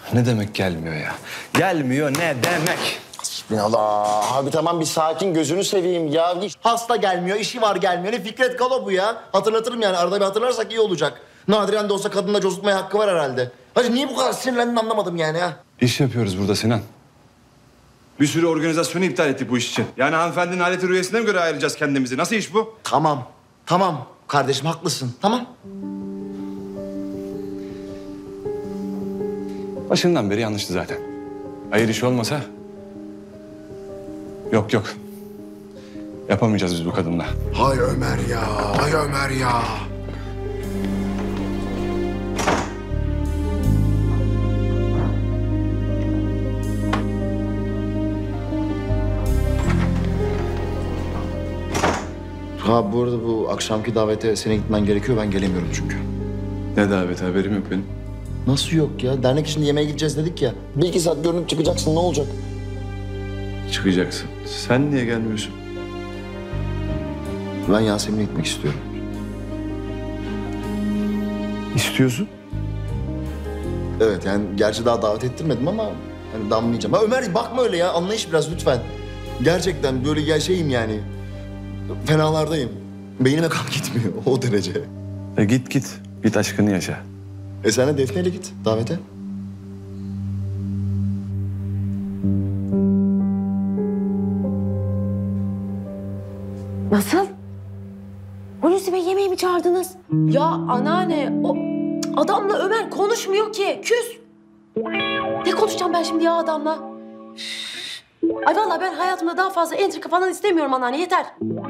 Ne demek gelmiyor ya? Gelmiyor ne demek? Allah abi tamam bir sakin gözünü seveyim ya. Hasta gelmiyor, işi var gelmiyor. Ne Fikret Kalo bu ya? Hatırlatırım yani arada bir hatırlarsak iyi olacak. Nadiren de olsa kadınla cozutmaya hakkı var herhalde. Hacı niye bu kadar sinirlendin anlamadım yani ha. İş yapıyoruz burada Sinan. Bir sürü organizasyonu iptal ettik bu iş için. Yani hanımefendinin aleti rüyasına göre ayıracağız kendimizi. Nasıl iş bu? Tamam kardeşim haklısın tamam. Başından beri yanlıştı zaten. Hayır iş olmasa... Yok. Yapamayacağız biz bu kadınla. Hay Ömer ya, hay Ömer ya. Ha bu arada bu akşamki davete senin gitmen gerekiyor. Ben gelemiyorum çünkü. Ne davet haberim yok benim. Nasıl yok ya? Dernek için yemeğe gideceğiz dedik ya. Bir iki saat görünüp çıkacaksın ne olacak? Çıkacaksın. Sen niye gelmiyorsun? Ben Yasemin'e gitmek istiyorum. İstiyorsun. Evet yani gerçi daha davet ettirmedim ama hani damlayacağım. Ha Ömer bakma öyle ya anlayış biraz lütfen. Gerçekten böyle ya şeyim yani. Fenalardayım. Beynime kan gitmiyor o derece. Git. Git aşkını yaşa. Sen de Defne'yle git davete. Nasıl? Hulusi Bey yemeğe mi çağırdınız? Ya anneanne o adamla Ömer konuşmuyor ki. Küs. Ne konuşacağım ben şimdi ya adamla? Ay vallahi ben hayatımda daha fazla entrika falan istemiyorum anneanne yeter.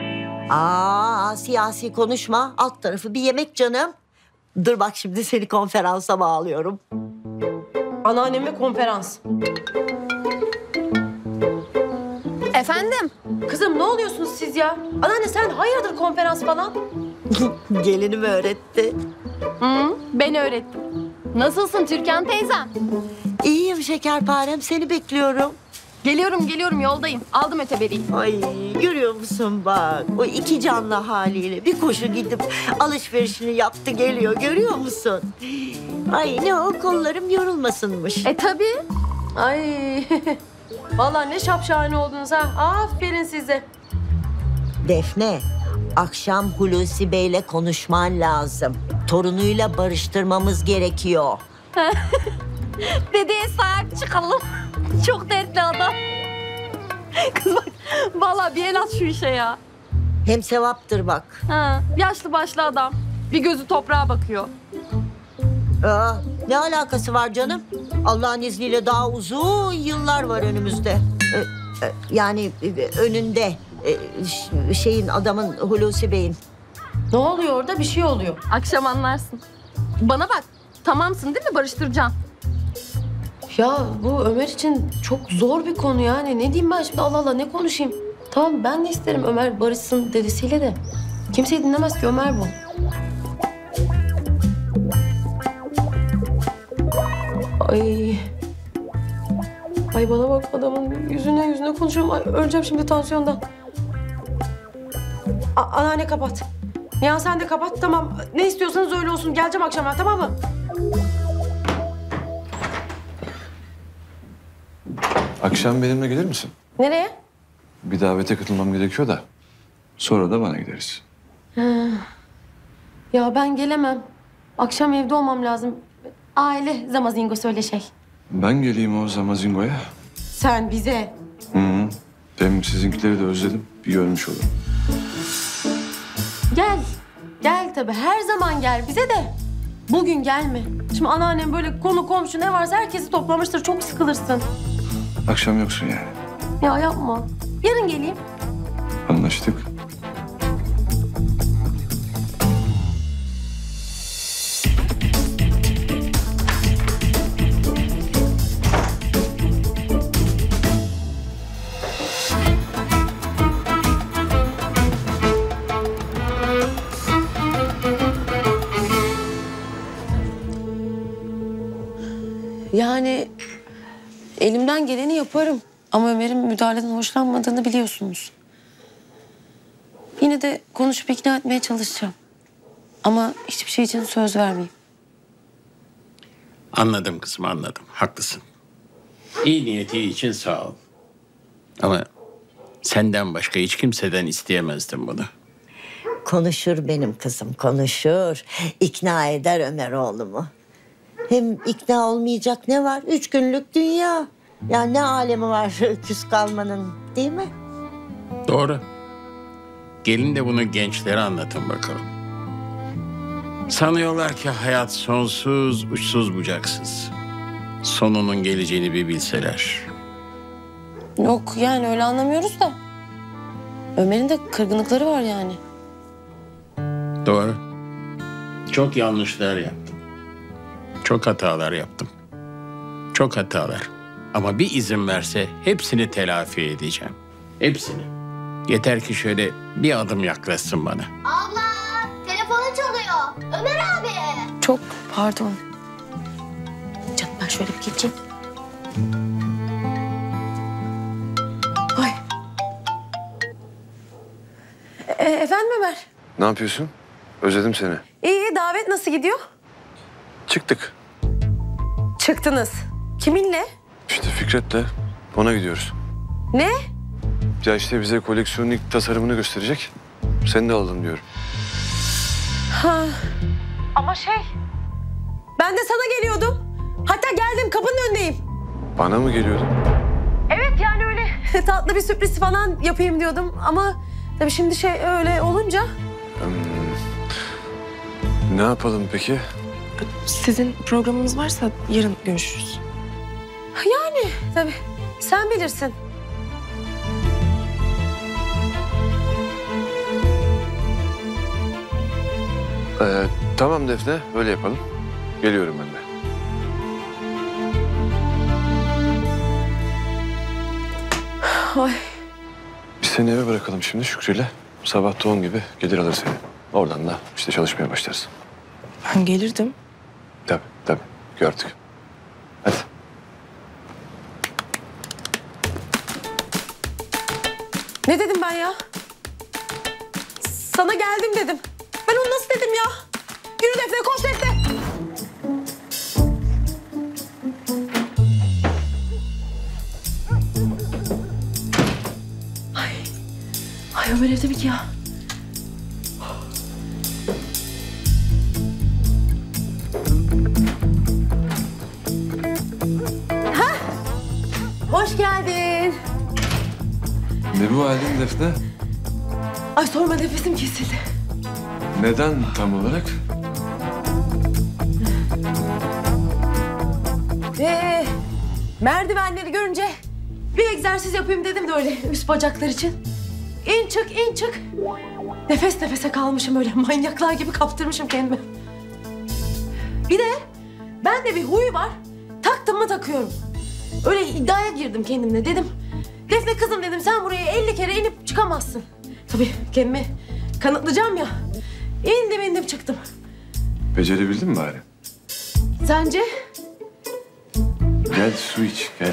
Siyasi konuşma. Alt tarafı bir yemek canım. Dur bak şimdi seni konferansa bağlıyorum. Anneanneme konferans. Efendim? Kızım ne oluyorsunuz siz ya? Anneanne sen hayırdır konferans falan? Gelinim öğretti. Ben öğrettim. Nasılsın Türkan teyzem? İyiyim şekerparem, seni bekliyorum. Geliyorum yoldayım. Aldım öteberiyi. Ay görüyor musun bak, o iki canlı haliyle bir koşu gidip alışverişini yaptı geliyor, görüyor musun? Ay ne o, kollarım yorulmasınmış. Tabii. Ay vallahi ne şapşahane oldunuz ha. Aferin size. Defne, akşam Hulusi Bey'le konuşman lazım. Torunuyla barıştırmamız gerekiyor. Dedeye sahip çıkalım. Çok dertli adam. Kız bak, vallahi bir el at şu işe ya. Hem sevaptır bak. Yaşlı başlı adam. Bir gözü toprağa bakıyor. Ne alakası var canım? Allah'ın izniyle daha uzun yıllar var önümüzde. Yani önünde şeyin, adamın, Hulusi Bey'in. Ne oluyor orada? Bir şey oluyor. Akşam anlarsın. Bana bak, tamamsın değil mi? Barıştıracağım. Ya bu Ömer için çok zor bir konu yani. Ne diyeyim ben şimdi Allah Allah ne konuşayım? Tamam ben de isterim Ömer barışsın dedesiyle de. Kimseyi dinlemez ki Ömer bu. Ay. Ay bana bak adamın yüzüne konuşuyorum. Ay, öleceğim şimdi tansiyondan. Anneanne kapat. Ya sen de kapat tamam. Ne istiyorsanız öyle olsun. Geleceğim akşama tamam mı? Akşam benimle gelir misin? Nereye? Bir davete katılmam gerekiyor da. Sonra da bana gideriz. Ya ben gelemem. Akşam evde olmam lazım. Aile zamazingo söyle şey. Ben geleyim o Zamazingo'ya. Sen bize. Hem sizinkileri de özledim. Bir görmüş olurum. Gel. Gel tabii. Her zaman gel bize de. Bugün gelme. Şimdi anneannem böyle konu komşu ne varsa herkesi toplamıştır. Çok sıkılırsın. Akşam yoksun yani. Ya yapma. Yarın geleyim. Anlaştık. Yani elimden geleni yaparım. Ama Ömer'in müdahaleden hoşlanmadığını biliyorsunuz. Yine de konuşup ikna etmeye çalışacağım. Ama hiçbir şey için söz vermeyeyim. Anladım kızım, anladım. Haklısın. İyi niyeti için sağ ol. Ama senden başka hiç kimseden isteyemezdim bunu. Konuşur benim kızım, konuşur. İkna eder Ömer oğlumu. Hem ikna olmayacak ne var? 3 günlük dünya. Ya ne alemi var küs kalmanın, değil mi? Doğru. Gelin de bunu gençlere anlatın bakalım. Sanıyorlar ki hayat sonsuz, uçsuz bucaksız. Sonunun geleceğini bir bilseler. Yok yani öyle anlamıyoruz da. Ömer'in de kırgınlıkları var yani. Doğru. Çok yanlışlar yaptım. Çok hatalar yaptım. Çok hatalar. Ama bir izin verse hepsini telafi edeceğim. Hepsini. Yeter ki şöyle bir adım yaklaşsın bana. Abla, telefonu çalıyor. Ömer abi. Çok pardon. Canım ben şöyle bir geçeyim. Ay. Efendim Ömer? Ne yapıyorsun? Özledim seni. İyi, davet nasıl gidiyor? Çıktık. Çıktınız. Kiminle? İşte Fikret'le ona gidiyoruz. Ne? Ya işte bize koleksiyonun ilk tasarımını gösterecek. Seni de alalım diyorum. Ha. Ama ben de sana geliyordum. Hatta geldim, kapının önündeyim. Bana mı geliyordun? Evet yani öyle tatlı bir sürpriz falan yapayım diyordum. Ama tabii şimdi öyle olunca. Ne yapalım peki? Sizin programınız varsa yarın görüşürüz. Yani tabii sen bilirsin. Tamam Defne, öyle yapalım. Geliyorum ben de. Ay. Biz seni eve bırakalım şimdi Şükrü'yle. Sabah 10 gibi gelir alır seni. Oradan da işte çalışmaya başlarız. Ben gelirdim. Tabii gördük. Hadi. Ne dedim ben ya? Sana geldim dedim. Ben onu nasıl dedim ya? Yürü Defne, koş Defne. Ay Ömer evde mi ki ya? Hah! Hoş geldin. Ne bu halin Defne? Ay sorma, nefesim kesildi. Neden tam olarak? Merdivenleri görünce bir egzersiz yapayım dedim de öyle üst bacaklar için. İn çık, in çık. Nefes nefese kalmışım öyle manyaklar gibi kaptırmışım kendimi. Bir de bende bir huy var. Taktım mı takıyorum. Öyle iddiaya girdim kendimle dedim. Defne kızım dedim, sen buraya 50 kere inip çıkamazsın. Tabii kendimi kanıtlayacağım ya. İndim çıktım. Becerebildin mi bari? Sence? Gel su iç, gel.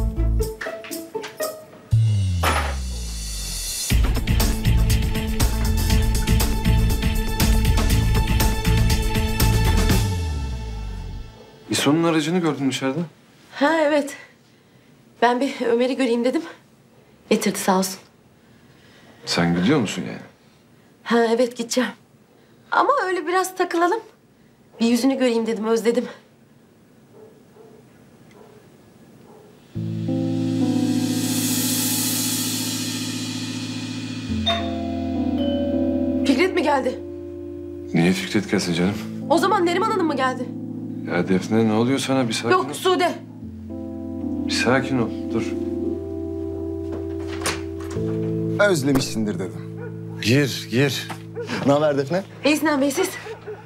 İso'nun aracını gördün dışarıda. Ha evet. Ben bir Ömer'i göreyim dedim. Getirdi sağ olsun. Sen gidiyor musun yani? Ha evet, gideceğim. Ama öyle biraz takılalım. Bir yüzünü göreyim dedim, özledim. Fikret mi geldi? Niye Fikret gelsin canım? O zaman Neriman Hanım mı geldi? Ya Defne ne oluyor sana? Bir sakin ol. Yok, Sude. Bir sakin ol, dur. Özlemişsindir dedim. Gir. Ne haber Defne? İyi Sinan Bey, siz?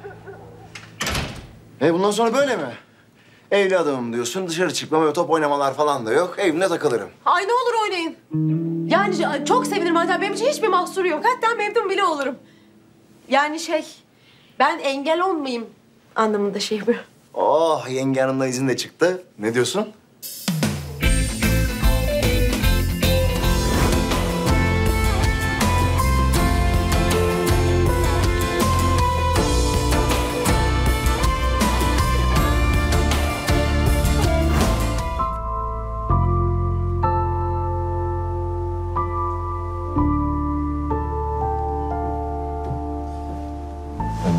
Bundan sonra böyle mi? Evli adamım diyorsun, dışarı çıkma, böyle top oynamalar falan da yok. Evimde takılırım. Ay ne olur oynayın. Yani çok sevinirim, hatta benim için hiçbir mahsuru yok. Hatta memnun bile olurum. Yani ben engel olmayayım anlamında yapıyor. Oh, yenge hanımla izin de çıktı. Ne diyorsun?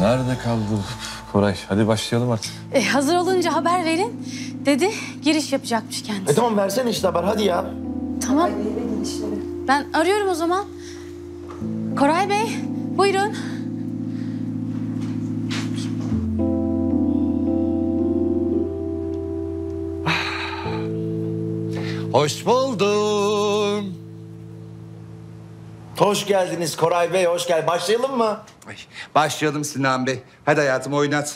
nerede kaldı Koray? Hadi başlayalım artık. Hazır olunca haber verin dedi. Giriş yapacakmış kendisi. Tamam versene işte haber hadi ya. Tamam. Ben arıyorum o zaman. Koray Bey, buyurun. Hoş buldum. Hoş geldiniz Koray Bey, hoş geldin. Başlayalım mı? Başlayalım Sinan Bey. Hadi hayatım oynat.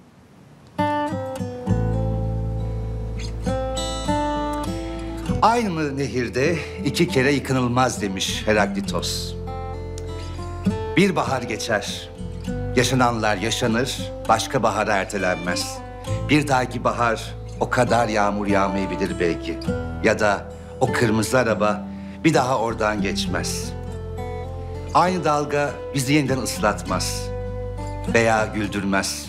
Aynı nehirde iki kere yıkanılmaz demiş Heraklitos. Bir bahar geçer. Yaşananlar yaşanır, başka bahar ertelenmez. Bir dahaki bahar o kadar yağmur yağmayabilir belki. Ya da o kırmızı araba bir daha oradan geçmez. Aynı dalga bizi yeniden ıslatmaz veya güldürmez.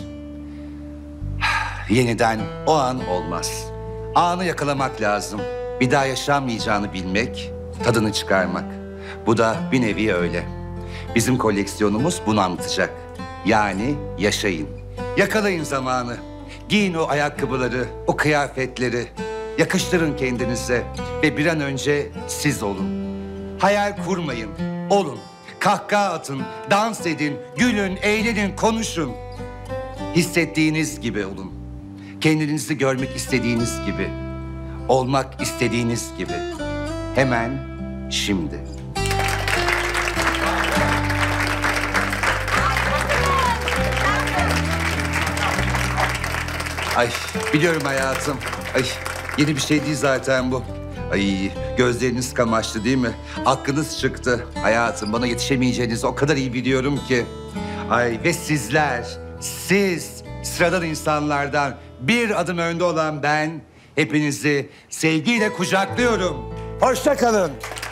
Yeniden o an olmaz. Anı yakalamak lazım. Bir daha yaşanmayacağını bilmek, tadını çıkarmak. Bu da bir nevi öyle. Bizim koleksiyonumuz bunu anlatacak. Yani yaşayın. Yakalayın zamanı. Giyin o ayakkabıları, o kıyafetleri. Yakıştırın kendinize ve bir an önce siz olun. Hayal kurmayın, olun. Kahkaha atın, dans edin, gülün, eğlenin, konuşun. Hissettiğiniz gibi olun. Kendinizi görmek istediğiniz gibi. Olmak istediğiniz gibi. Hemen şimdi. Ay biliyorum hayatım. Ay yeni bir şey değil zaten bu. Ay gözleriniz kamaştı değil mi? Aklınız çıktı. Hayatım bana yetişemeyeceğinizi o kadar iyi biliyorum ki. Ay ve sizler, siz sıradan insanlardan bir adım önde olan ben hepinizi sevgiyle kucaklıyorum. Hoşça kalın.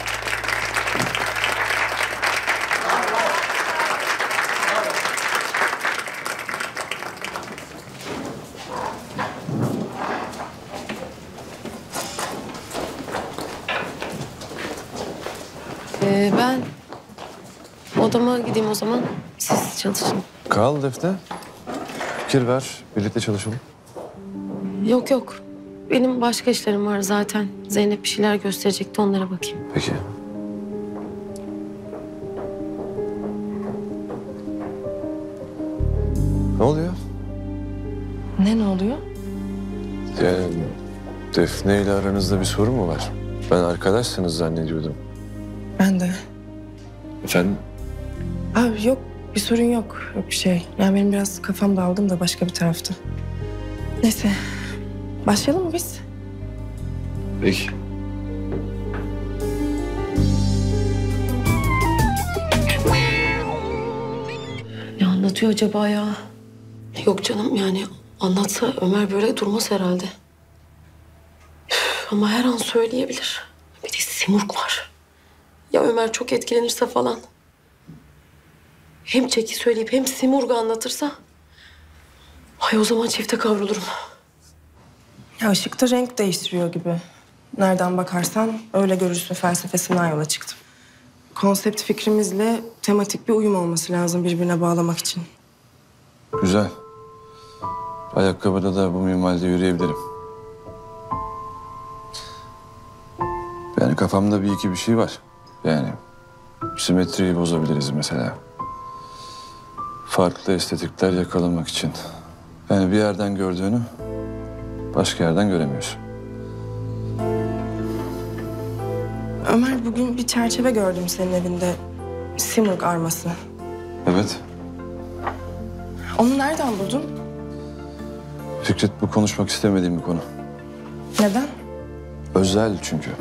Ben odama gideyim o zaman. Siz çalışın. Kal Defne. Fikir ver. Birlikte çalışalım. Yok yok. Benim başka işlerim var zaten. Zeynep bir şeyler gösterecekti, onlara bakayım. Peki. Ne oluyor? Ne oluyor? Yani Defne ile aranızda bir sorun mu var? Ben arkadaşsınız zannediyordum. Ben de. Efendim? Abi yok, bir sorun yok. Yok bir şey. Yani benim biraz kafam dalgın da başka bir tarafta. Neyse. Başlayalım mı biz? Peki. Ne anlatıyor acaba ya? Yok canım, yani anlatsa Ömer böyle durmaz herhalde. Üf, ama her an söyleyebilir. Bir de Simurg var. Ya Ömer çok etkilenirse falan. Hem Çeki söyleyip hem Simurg'u anlatırsa... Ay o zaman çifte kavrulurum. Ya ışıkta renk değiştiriyor gibi. Nereden bakarsan öyle görürsün felsefesinden yola çıktım. Konsept fikrimizle tematik bir uyum olması lazım birbirine bağlamak için. Güzel. Ayakkabıda da bu minvalde yürüyebilirim. Yani kafamda bir iki bir şey var. Yani simetriyi bozabiliriz mesela. Farklı estetikler yakalamak için. Yani bir yerden gördüğünü başka yerden göremiyorsun. Ömer, bugün bir çerçeve gördüm senin evinde. Simurg arması. Evet. Onu nereden buldun? Fikret, bu konuşmak istemediğim bir konu. Neden? Özel çünkü.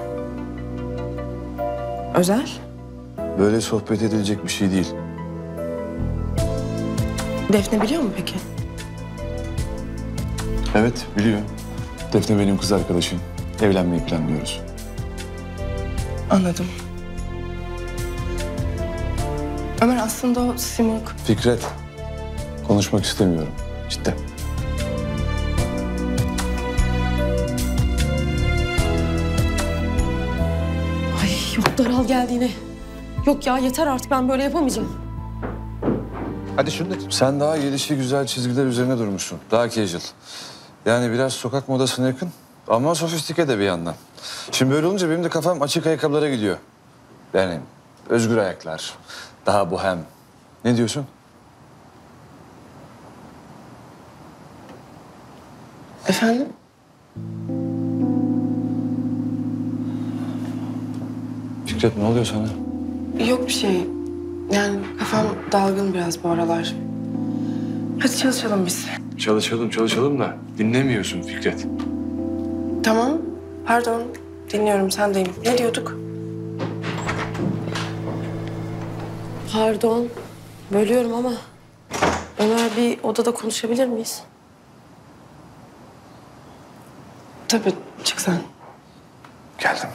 Özel? Böyle sohbet edilecek bir şey değil. Defne biliyor mu peki? Evet, biliyor. Defne benim kız arkadaşım. Evlenmeyi planlıyoruz. Anladım. Ömer, aslında o Simurg... Fikret, konuşmak istemiyorum. Cidden. Ay yok, daral geldi yine. Yok ya, yeter artık, ben böyle yapamayacağım. Hadi şunu da. Sen daha gelişi güzel çizgiler üzerine durmuşsun. Daha casual. Yani biraz sokak modasına yakın ama sofistike de bir yandan. Şimdi böyle olunca benim de kafam açık ayakkabılara gidiyor. Yani özgür ayaklar, daha bohem. Ne diyorsun? Efendim? Fikret ne oluyor sana? Yok bir şey. Yani kafam dalgın biraz bu aralar. Hadi çalışalım biz. Çalışalım da dinlemiyorsun Fikret. Tamam. Pardon. Dinliyorum, sendeyim. Ne diyorduk? Pardon. Bölüyorum ama... Ömer, bir odada konuşabilir miyiz? Tabii, çık sen. Geldim.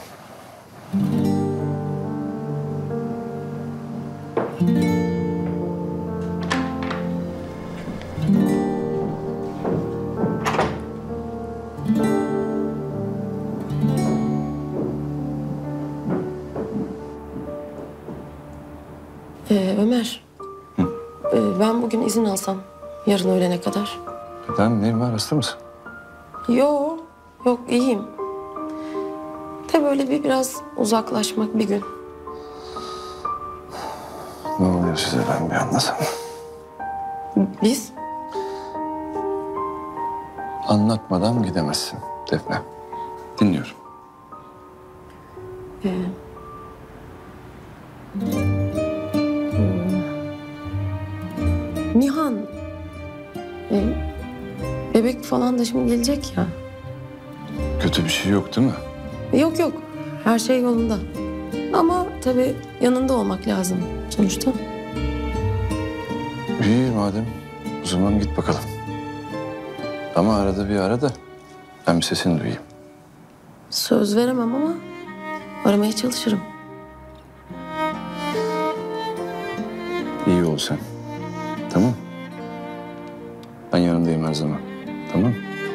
Ömer. Ben bugün izin alsam yarın öğlene kadar. Neden? Neyin var? Hasta mısın? Yok iyiyim. De böyle biraz uzaklaşmak bir gün. Ne oluyor size, ben bir anlasam. Biz? Anlatmadan gidemezsin Defne. Dinliyorum. Nihan. Bebek falan da şimdi gelecek ya. Kötü bir şey yok değil mi? Yok. Her şey yolunda. Ama tabii yanında olmak lazım sonuçta. İyi madem. O zaman git bakalım. Ama arada bir ara da ben bir sesini duyayım. Söz veremem ama aramaya çalışırım. İyi ol sen. Tamam. Ben yanındayım her zaman. Tamam.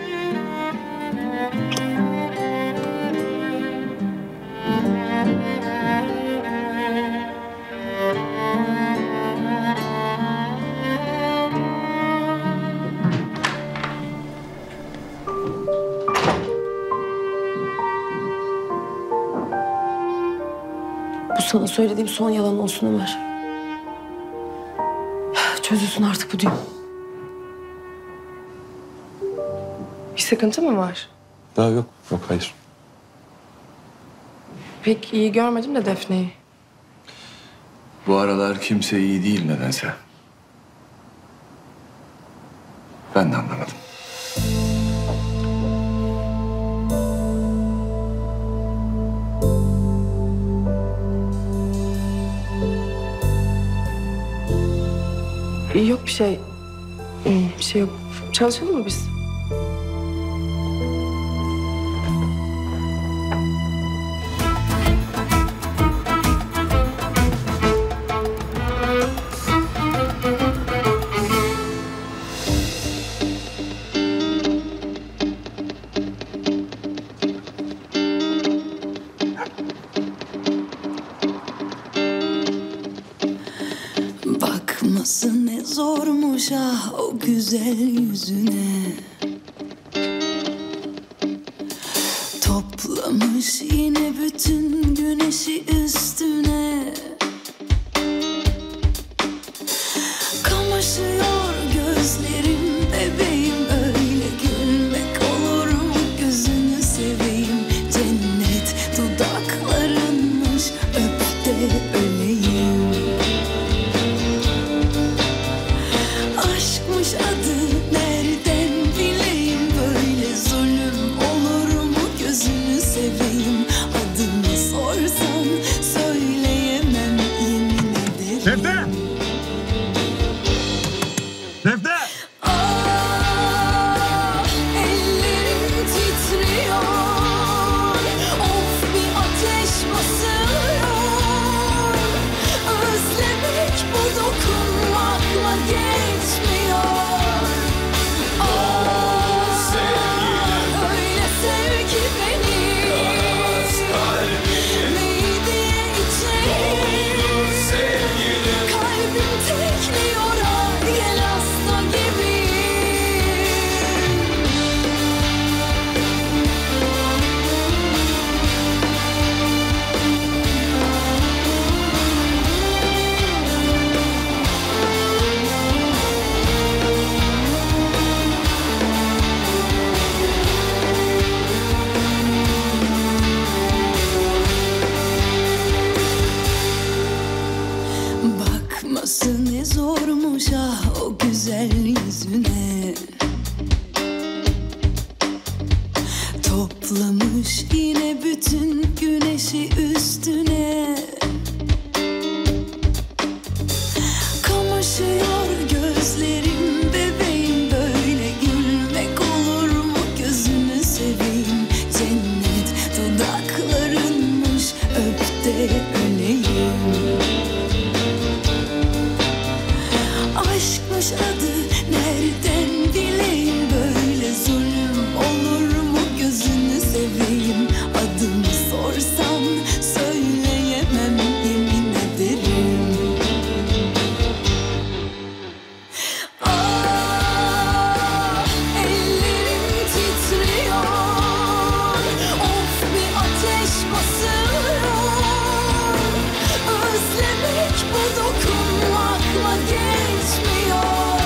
Bu sana söylediğim son yalan olsun Ömer. Çözülsün artık bu düğüm. Bir sıkıntı mı var? Daha yok. Yok, hayır. Pek iyi görmedim de Defne'yi. Bu aralar kimse iyi değil nedense. Ben de anlamadım. Yok bir şey. Bir şey yok. Çalışalım mı biz? Bakması ne zormuş ah o güzel yüzüne. Toplamış yine bütün güneşi üstüne. Kamaşıyor gözlerim bebeğim, öyle gülmek olur mu gözünü seveyim. Cennet dudaklarınmış, öp de öleyim. Aşkmış adı nereden bileyim, böyle zulüm olur mu gözünü seveyim. Adını sorsan söyleyemem. toplamış yine bütün güneşi üstüne. Kamaşıyor gözlerim bebeğim, böyle gülmek olur mu gözünü seveyim. Cennet dudaklarınmış, öp de öleyim. Aşkmış adı, nereden bileyim, böyle zulüm olur mu gözünü seveyim. Adımı sorsan söyleyemem, yemin ederim. Ah, ellerim titriyor, of bir ateş basıyor. Özlemek bu dokunmakla geçmiyor.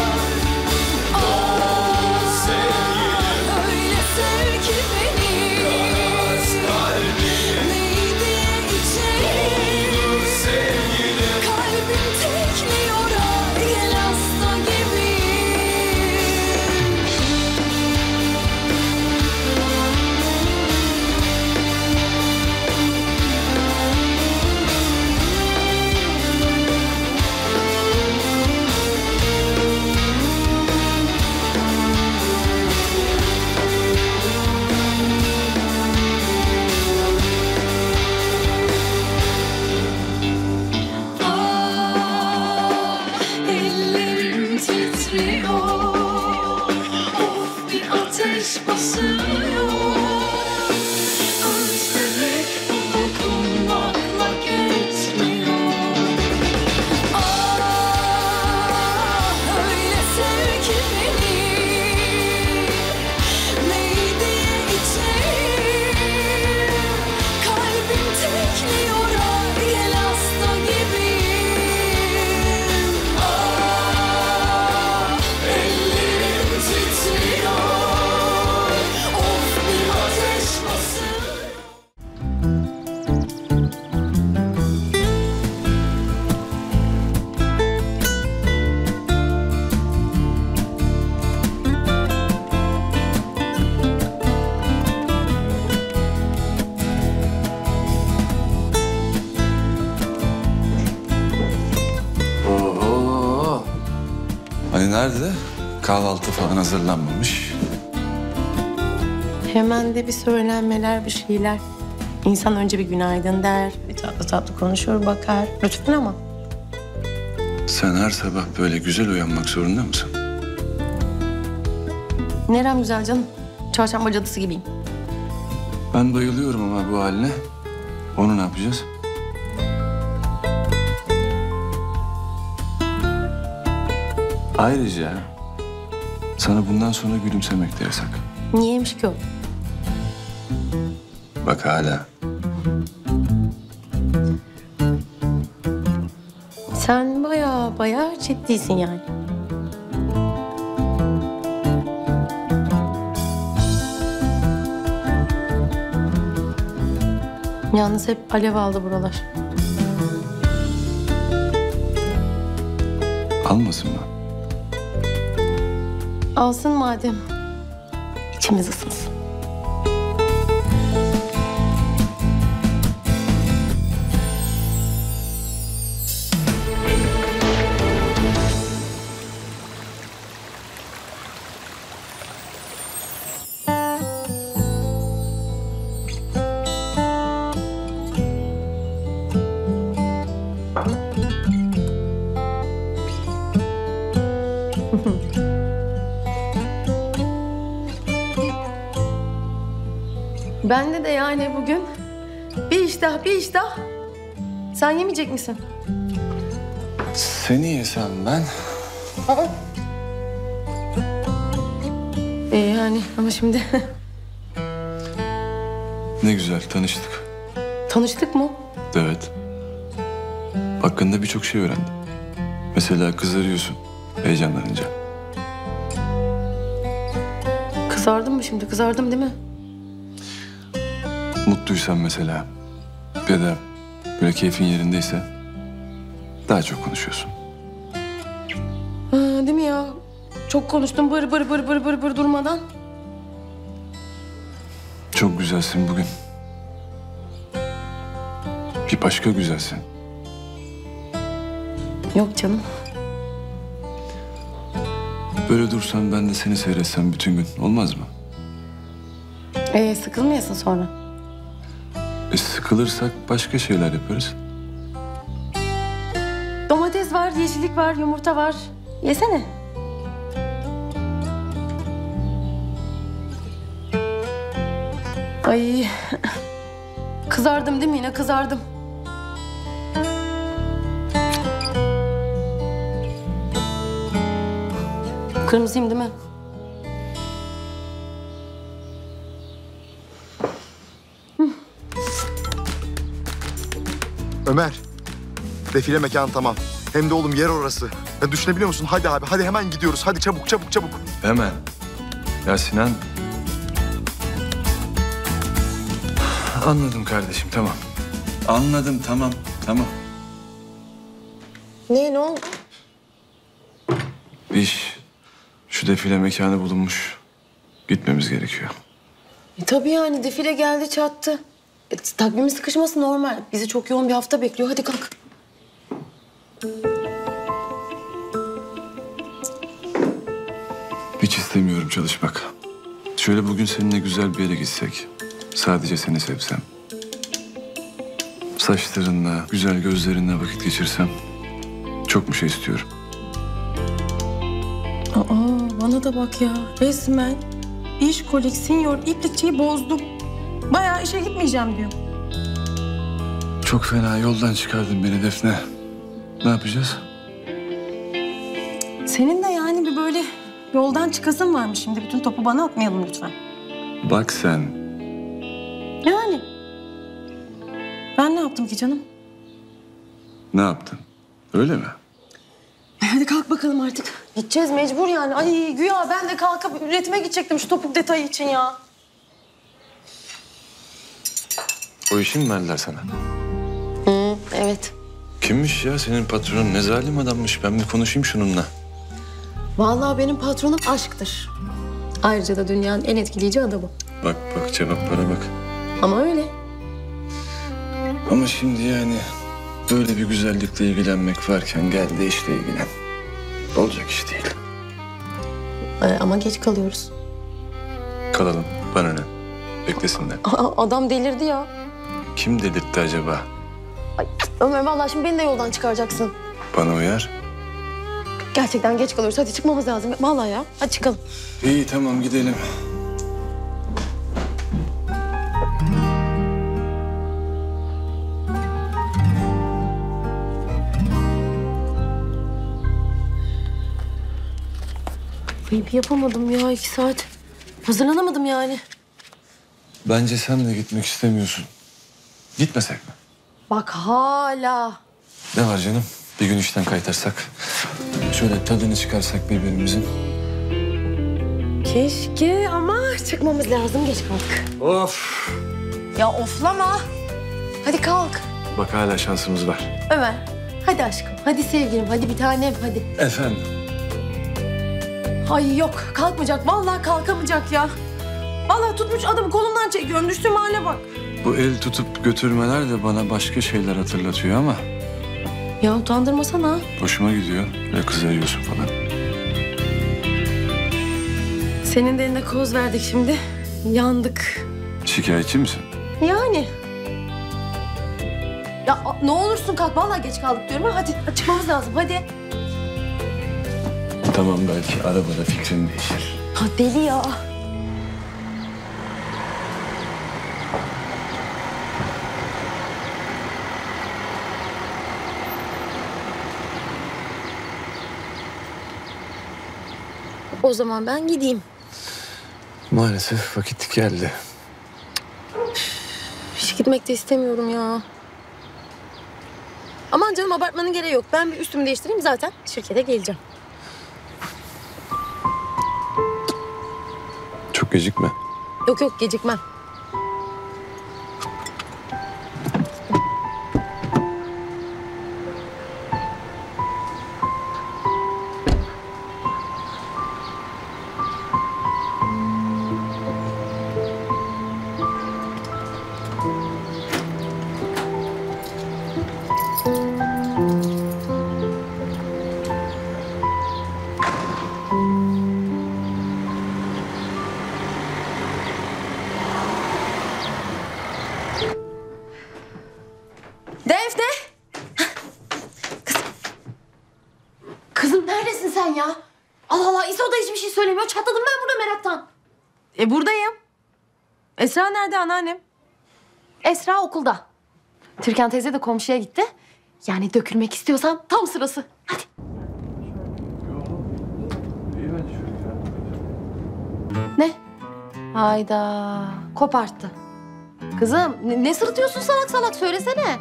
Öyle sev ki beni, neydi içeyim. Kalbim tekliyor, gel hasta gibi. Ellerim titriyor, of bir ateş basıyor. Özlemek bu dokunmakla geçmiyor. Öyle sev ki beni, neydi içeyim. Kalbim tekliyor, gel hasta gibi. Ellerim titriyor, of bir ateş basıyor. Oo. Hani nerede? Kahvaltı falan hazırlanmamış. Hemen de bir söylenmeler, bir şeyler. İnsan önce bir günaydın der, bir tatlı tatlı konuşur, bakar. Lütfen ama. Sen her sabah böyle güzel uyanmak zorunda mısın? Nerem güzel canım. Çarşamba cadısı gibiyim. Ben bayılıyorum ama bu haline. Onu ne yapacağız? Ayrıca sana bundan sonra gülümsemek de yasak. Niyeymiş ki o? Bak hala. Sen bayağı ciddisin yani. Yalnız hep alev aldı buralar. Almasın mı? Alsın madem. İçimiz ısınsın. Bende de yani bugün bir iştah. Sen yemeyecek misin? Seni yesem ben. Yani ama şimdi Ne güzel tanıştık. tanıştık mı? Evet. Hakkında birçok şey öğrendim. Mesela kızarıyorsun heyecanlanınca. Kızardım mı şimdi? Kızardım değil mi? Mutluysan mesela ya da böyle keyfin yerindeyse daha çok konuşuyorsun. Değil mi ya? Çok konuştum bır bır durmadan. Çok güzelsin bugün. Bir başka güzelsin. Yok canım. Böyle dursan ben de seni seyretsem bütün gün olmaz mı? Sıkılmayasın sonra. Sıkılırsak başka şeyler yaparız. Domates var, yeşillik var, yumurta var. Yesene. Ay. Kızardım değil mi? Yine kızardım. Kırmızıyım değil mi? Ömer, defile mekanı tamam. Hem de oğlum yer orası. Ya düşünebiliyor musun? Hadi abi, hadi hemen gidiyoruz. Hadi çabuk, çabuk, çabuk. Hemen. Ya Sinan. Anladım kardeşim, tamam. Anladım, tamam, tamam. Ne oldu? İş, şu defile mekanı bulunmuş. Gitmemiz gerekiyor. Tabii yani defile geldi çattı. Takvimin sıkışması normal. Bizi çok yoğun bir hafta bekliyor. Hadi kalk. Hiç istemiyorum çalışmak. Şöyle bugün seninle güzel bir yere gitsek. Sadece seni sevsem. Saçlarınla, güzel gözlerinle vakit geçirsem. Çok bir şey istiyorum. Bana da bak ya. Resmen İşkolik senior iplikçiyi bozdum. Bayağı işe gitmeyeceğim diyor. Çok fena yoldan çıkardın beni Defne. Ne yapacağız? Senin de yani bir böyle yoldan çıkasın varmış şimdi. Bütün topu bana atmayalım lütfen. Bak sen. Yani. Ben ne yaptım ki canım? Ne yaptın? Öyle mi? Hadi kalk bakalım artık. Gideceğiz mecbur yani. Ay güya ben de kalkıp üretime gidecektim şu topuk detayı için ya. O işi mi verdiler sana? Evet. Kimmiş ya senin patronun? Ne zalim adammış. Ben bir konuşayım şununla. Vallahi benim patronum aşktır. Ayrıca da dünyanın en etkileyici adamı. Bak bak cevaplara bak. Ama öyle. Ama şimdi yani böyle bir güzellikle ilgilenmek varken gel de işle ilgilen. Olacak iş değil. Ama geç kalıyoruz. Kalalım. Bana ne? Beklesinler. Adam delirdi ya. Kim delirtti acaba? Ay, Ömer vallahi şimdi beni de yoldan çıkaracaksın. Bana uyar. Gerçekten geç kalıyoruz. Hadi çıkmamız lazım. Vallahi ya. Hadi çıkalım. İyi tamam gidelim. Yapamadım ya 2 saat. Hazırlanamadım yani. Bence sen de gitmek istemiyorsun. Gitmesek mi? Bak hala. Ne var canım? Bir gün işten kaytarsak. Şöyle tadını çıkarsak birbirimizin. Keşke ama çıkmamız lazım. Geç kalk. Of! Ya oflama. Hadi kalk. Bak hala şansımız var. Ömer. Hadi aşkım. Hadi sevgilim. Hadi bir tanem. Hadi. Efendim? Ay yok. Kalkmayacak. Vallahi kalkamayacak ya. Vallahi tutmuş adamı kolundan çekiyorum. Düştüğüm hale bak. Bu el tutup götürmeler de bana başka şeyler hatırlatıyor ama... Ya utandırmasana. Hoşuma gidiyor. Ve kızarıyorsun falan. Senin de eline koz verdik şimdi. Yandık. Şikayetçi misin? Yani. Ya ne olursun kalk. Vallahi geç kaldık diyorum. Hadi çıkmamız lazım. Hadi. Tamam belki arabada fikrin değişir. Ha deli ya. O zaman ben gideyim. Maalesef vakit geldi. Hiç gitmek de istemiyorum ya. Aman canım abartmanın gereği yok. Ben bir üstümü değiştireyim zaten şirkete geleceğim. Çok gecikme. Yok gecikmem. söylemiyor? Çatladım ben burada meraktan. Buradayım. Esra nerede anneannem? Esra okulda. Türkan teyze de komşuya gitti. Yani dökülmek istiyorsan tam sırası. Hadi. Ne? Hayda. Koparttı. Kızım ne sırıtıyorsun salak salak söylesene.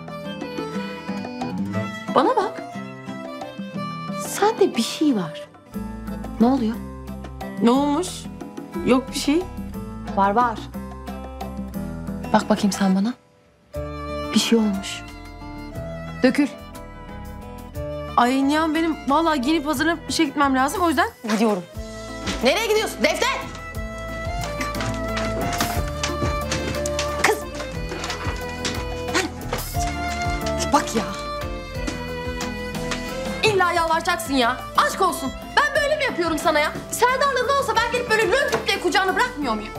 Bana bak. Sende bir şey var. Ne oluyor? Ne olmuş? Yok bir şey. Var. Bak bakayım sen bana. Bir şey olmuş. Dökül. Ay Nihan benim vallahi giyinip hazırlanıp işe gitmem lazım. O yüzden gidiyorum. Nereye gidiyorsun? Defter! Kız! Bak ya. İlla yalvaracaksın ya. Aşk olsun. Ben böyle mi yapıyorum sana ya? Serdar'la ne olsa ben gelip böyle löntüp diye kucağına bırakmıyor muyum?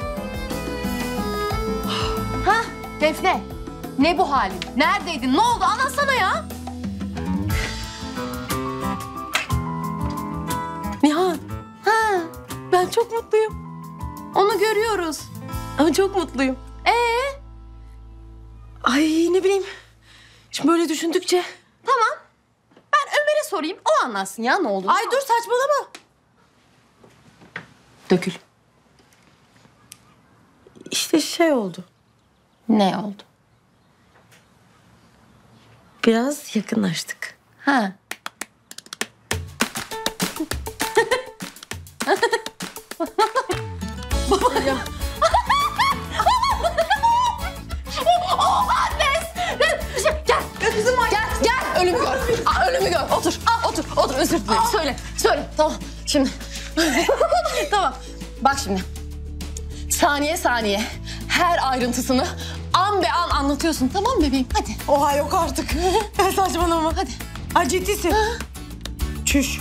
Hah Defne. Ne bu halin? Neredeydin? Ne oldu? Anlatsana ya. Nihan Ha, ben çok mutluyum. onu görüyoruz. Ama çok mutluyum. Ay ne bileyim. Şimdi böyle düşündükçe. Tamam. Ben Ömer'e sorayım. O anlatsın ya ne oldu? Ay dur saçmalama. Dökül. İşte şey oldu. Ne oldu? Biraz yakınlaştık. Ha. Ya. Gel kızım gel ölümü gör. Ölümü gör. Otur özür dilerim. Söyle tamam şimdi. Tamam bak şimdi. Saniye her ayrıntısını an be an anlatıyorsun tamam mı bebeğim hadi. Oha yok artık. Saçmalama. Hadi. Ay ciddisin. Çüş.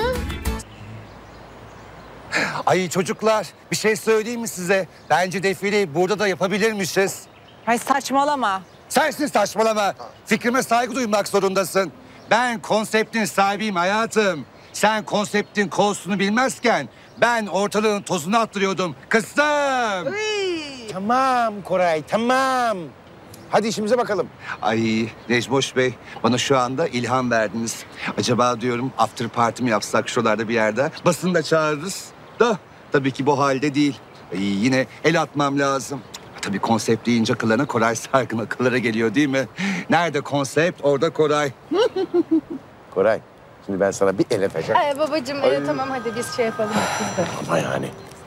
Ay çocuklar bir şey söyleyeyim mi size? Bence defileyi burada da yapabilirmişiz. Ay saçmalama. Sensin saçmalama. Fikrime saygı duymak zorundasın. Ben konseptin sahibiyim hayatım. Sen konseptin kolsunu bilmezken ben ortalığın tozunu attırıyordum. Kızım. Tamam Koray, tamam. Hadi işimize bakalım. Ay Necmoş Bey bana şu anda ilham verdiniz. Acaba diyorum after party mi yapsak şuralarda bir yerde? Basını da çağırırız. Da tabii ki bu halde değil. Yine el atmam lazım. Tabii konsept deyince akıllarına Koray Sargın akıllara geliyor değil mi? Nerede konsept orada Koray. Koray, şimdi ben sana bir el atacağım. Babacığım tamam hadi biz şey yapalım biz de. Ama yani.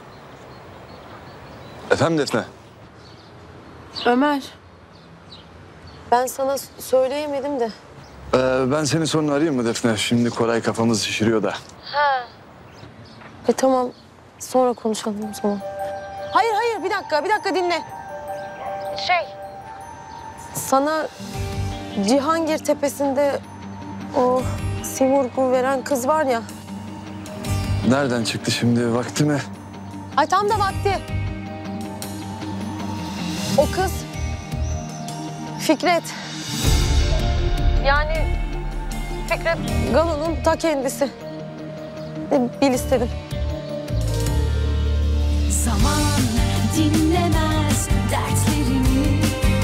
Efendim Defne? Ömer. Ben sana söyleyemedim de. Ben seni sonra arayayım mı Defne? Şimdi Koray kafamızı şişiriyor da. Tamam. Sonra konuşalım o zaman. Hayır bir dakika dinle. Sana Cihangir Tepesi'nde o simurgu veren kız var ya. Nereden çıktı şimdi? Vakti mi? Ay tam da vakti. O kız Fikret. Yani Fikret Galo'nun ta kendisi. Bil istedim. Zaman dinlemez dertlerini,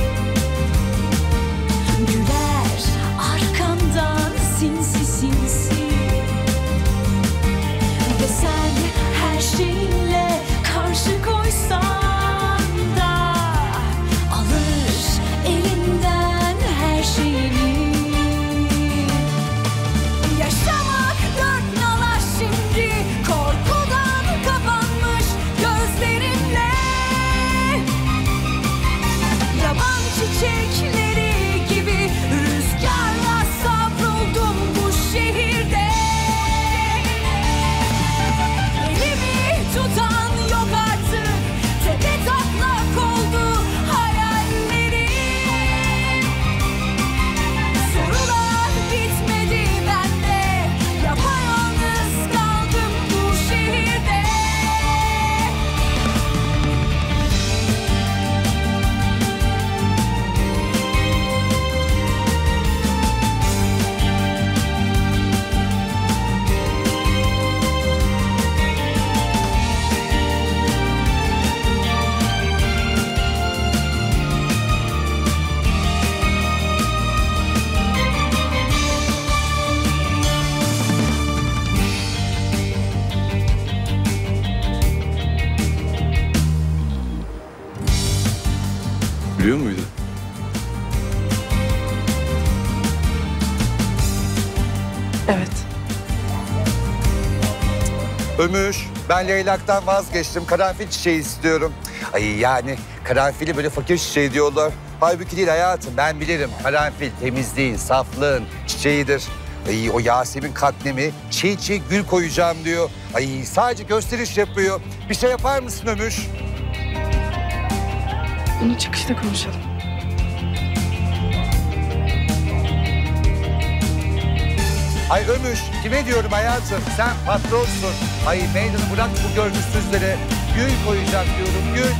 güler arkandan sinsi sinsi. Ve sen her şeyinle karşı koysan da alır elinden her şeyini. Yaşamak dört nala şimdi, korkudan kapanmış gözlerinle. Biliyor muydu? Evet. Ömür, ben leylaktan vazgeçtim. Karanfil çiçeği istiyorum. Ay yani karanfili böyle fakir çiçeği diyorlar. Halbuki değil hayatım, ben bilirim. Karanfil temizliğin, saflığın çiçeğidir. Ay o Yasemin Katnemi çiğ çiğ gül koyacağım diyor. Ay sadece gösteriş yapıyor. Bir şey yapar mısın Ömür? Bunu çıkışta konuşalım. Ay Ömür, kime diyorum hayatım? Sen patronsun. Ay meydanı bırak bu görgüsüzlere. Gül koyacak diyorum, gül.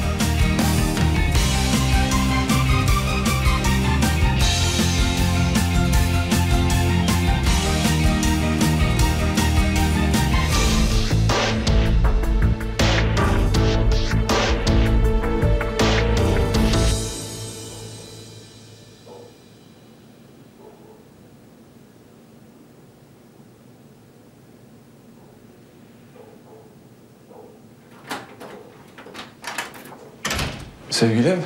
Sevgilim.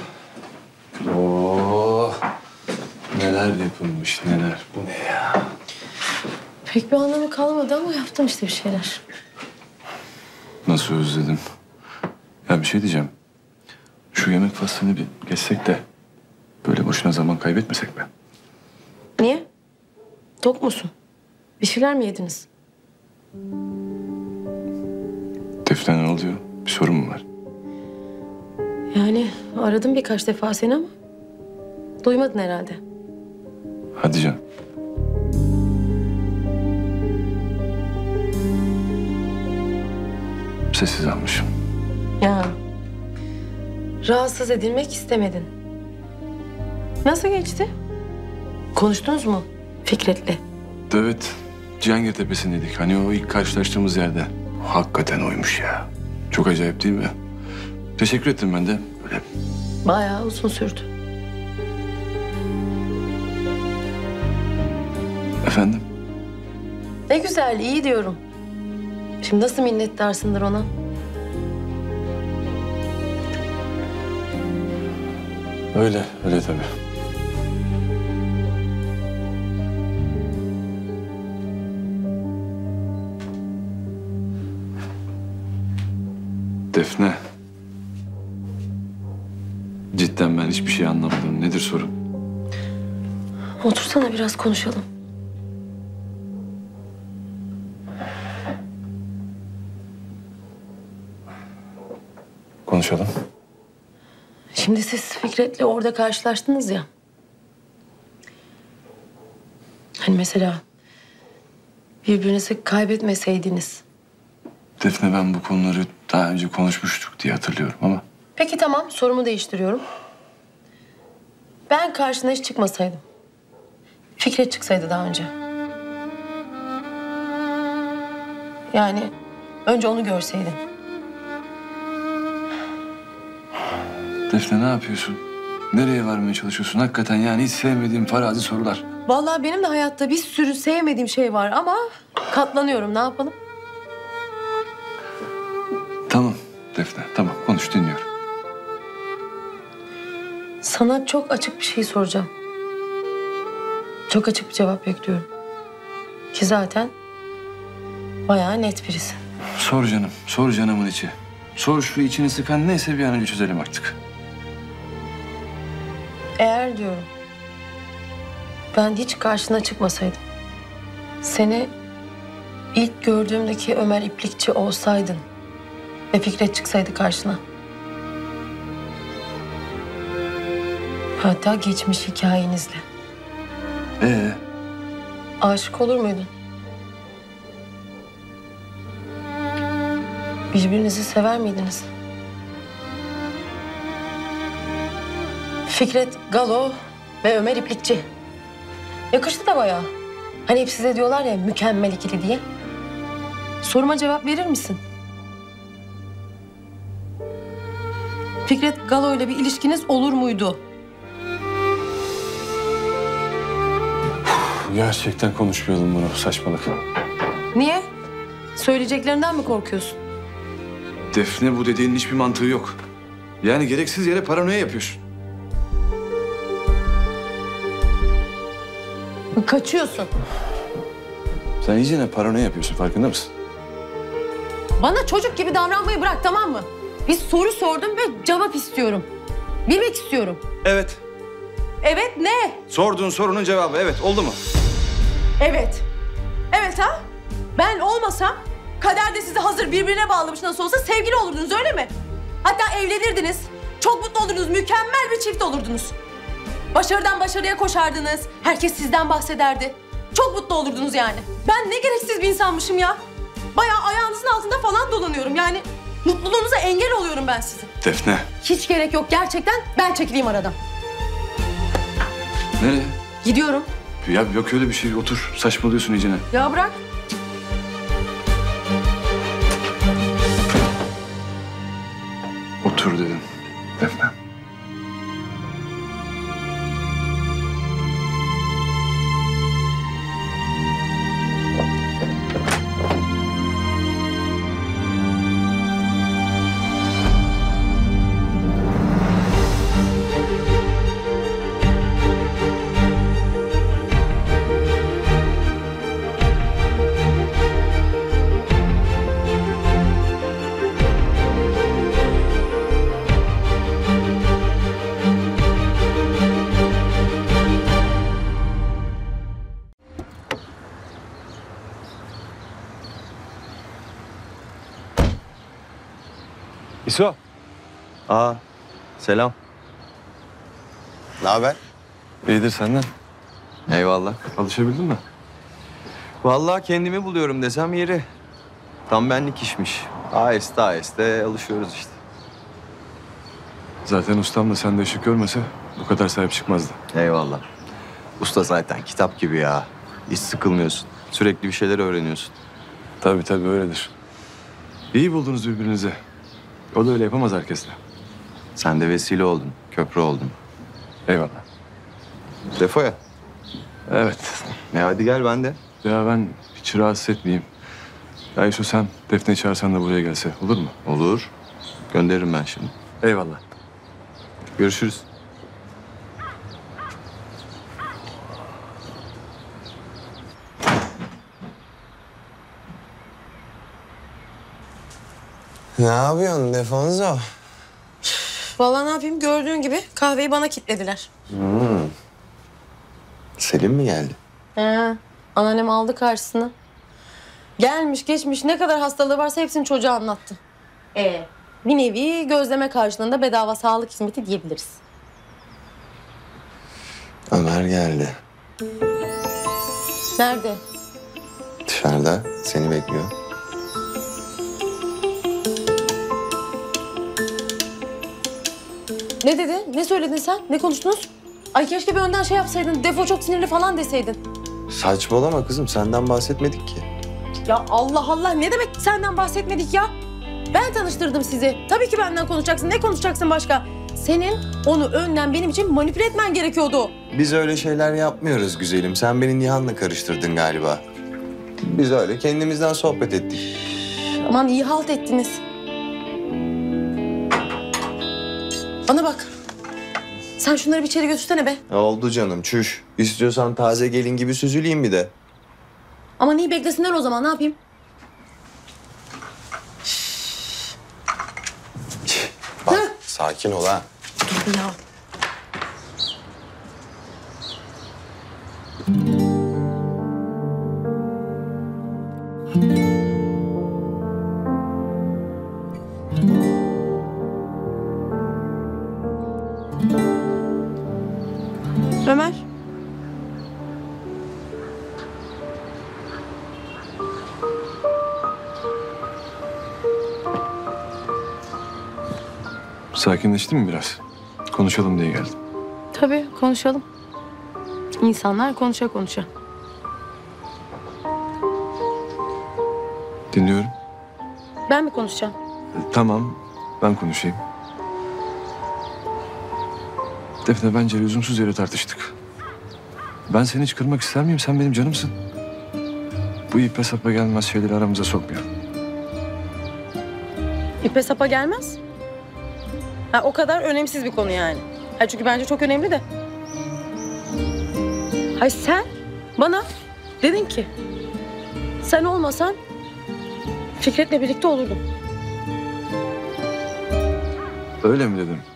Oo, neler yapılmış neler. Bu ne ya? Pek bir anlamı kalmadı ama yaptım işte bir şeyler. Nasıl özledim. Ya bir şey diyeceğim. Şu yemek faslını bir geçsek de böyle boşuna zaman kaybetmesek mi? Niye? Tok musun? Bir şeyler mi yediniz? Defne ne oluyor? Bir sorun mu var? Yani aradım birkaç defa seni ama duymadın herhalde. Hadi canım. Sessiz almışım. Ya rahatsız edilmek istemedin. Nasıl geçti? Konuştunuz mu Fikret'le? Evet. Cihangir Tepesi'ndeydik. Hani o ilk karşılaştığımız yerde. Hakikaten oymuş ya. Çok acayip değil mi? Teşekkür ettim ben de. Böyle Bayağı uzun sürdü. efendim. Ne güzel, iyi diyorum. Şimdi nasıl minnettarsındır ona? Öyle tabii. Defne. Cidden ben hiçbir şey anlamadım. Nedir sorun? Otursana biraz konuşalım. Konuşalım. Şimdi siz Fikret'le orada karşılaştınız ya. Hani mesela birbirinizi kaybetmeseydiniz. Defne ben bu konuları daha önce konuşmuştuk diye hatırlıyorum ama... Peki tamam, sorumu değiştiriyorum. Ben karşına hiç çıkmasaydım. Fikret çıksaydı daha önce. Yani önce onu görseydin. Defne ne yapıyorsun? Nereye varmaya çalışıyorsun? Hakikaten yani hiç sevmediğim farazi sorular. Vallahi benim de hayatta bir sürü sevmediğim şey var ama katlanıyorum. Ne yapalım? Tamam Defne, tamam. Konuş, dinliyorum. Sana çok açık bir şey soracağım. Çok açık bir cevap bekliyorum. Ki zaten bayağı net birisi. Sor canım, sor canımın içi. Sor şu içini sıkan neyse bir an önce çözelim artık. Eğer diyorum ben hiç karşına çıkmasaydım, seni ilk gördüğümdeki Ömer İplikçi olsaydın ve Fikret çıksaydı karşına. Hatta geçmiş hikayenizle. Aşık olur muydun? Birbirinizi sever miydiniz? Fikret Galo ve Ömer İplikçi. Yakıştı da bayağı. Hani hep size diyorlar ya mükemmel ikili diye. Soruma cevap verir misin? Fikret Galo ile bir ilişkiniz olur muydu? Gerçekten konuşmayalım bunu, saçmalık. Niye? Söyleyeceklerinden mi korkuyorsun? Defne bu dediğinin hiçbir mantığı yok. Yani gereksiz yere paranoya yapıyorsun. Kaçıyorsun. Sen iyice ne paranoya yapıyorsun, farkında mısın? Bana çocuk gibi davranmayı bırak, tamam mı? Bir soru sordum ve cevap istiyorum. Bilmek istiyorum. Evet. Evet ne? Sorduğun sorunun cevabı evet. Oldu mu? Evet. Evet ha? Ben olmasam kader de sizi hazır birbirine bağlamış, nasıl olsa sevgili olurdunuz, öyle mi? Hatta evlenirdiniz. Çok mutlu olurdunuz. Mükemmel bir çift olurdunuz. Başarıdan başarıya koşardınız. Herkes sizden bahsederdi. Çok mutlu olurdunuz yani. Ben ne gereksiz bir insanmışım ya. Bayağı ayağınızın altında falan dolanıyorum. Yani mutluluğunuza engel oluyorum ben sizin. Defne. Hiç gerek yok gerçekten. Ben çekileyim aradan. Nereye? Gidiyorum. Ya yok öyle bir şey. Otur. Saçmalıyorsun iyicene. Ya bırak. Otur dedim. Defne. İso. Selam. Ne haber? İyidir senden. Eyvallah. Alışabildin mi? Vallahi kendimi buluyorum desem yeri. Tam benlik işmiş. Aheste aheste alışıyoruz işte. Zaten ustam da sende ışık görmese bu kadar sahip çıkmazdı. Eyvallah. Usta zaten kitap gibi ya. Hiç sıkılmıyorsun. Sürekli bir şeyler öğreniyorsun. Tabii öyledir. İyi buldunuz birbirinizi. O da öyle yapamaz herkesle. Sen de vesile oldun. Köprü oldun. Eyvallah. Defoya. Evet. Hadi gel ben de. Ya ben hiç rahatsız etmeyeyim. Ya Yusuf sen Defne'yi çağırsan da buraya gelse olur mu? Olur. Gönderirim ben şimdi. Eyvallah. Görüşürüz. Ne yapıyorsun Defonso? Vallahi ne yapayım, gördüğün gibi kahveyi bana kilitlediler. Selim mi geldi? Anneannem aldı karşısına. Gelmiş geçmiş ne kadar hastalığı varsa hepsini çocuğa anlattı. Bir nevi gözleme karşılığında bedava sağlık hizmeti diyebiliriz. Ömer geldi. Nerede? Dışarıda seni bekliyor. Ne dedi? Ne söyledin sen? Ne konuştunuz? Ay keşke bir önden şey yapsaydın. Defo çok sinirli falan deseydin. Saçmalama kızım, senden bahsetmedik ki. Ya Allah Allah, ne demek senden bahsetmedik ya? Ben tanıştırdım sizi. Tabii ki benden konuşacaksın. Ne konuşacaksın başka? Senin onu önden benim için manipüle etmen gerekiyordu. Biz öyle şeyler yapmıyoruz güzelim. Sen beni Nihan'la karıştırdın galiba. Biz öyle kendimizden sohbet ettik. Aman iyi halt ettiniz. Bana bak. Sen şunları bir içeri götürsene be. Oldu canım, çüş. İstiyorsan taze gelin gibi süzüleyim bir de. Aman iyi beklesinler o zaman, ne yapayım? Bak sakin ol ha. Dur ya. Ömer. Sakinleştin mi biraz? Konuşalım diye geldim. Tabii konuşalım. İnsanlar konuşa konuşa. Dinliyorum. Ben mi konuşacağım? Tamam, ben konuşayım. Defne, bence lüzumsuz yere tartıştık. Ben seni hiç kırmak ister miyim? Sen benim canımsın. Bu ipe sapa gelmez şeyleri aramıza sokmayalım. İpe sapa gelmez. Ha, o kadar önemsiz bir konu yani. Ha, çünkü bence çok önemli de. Hayır sen Bana dedin ki sen olmasan Fikret'le birlikte olurdum. Öyle mi dedim?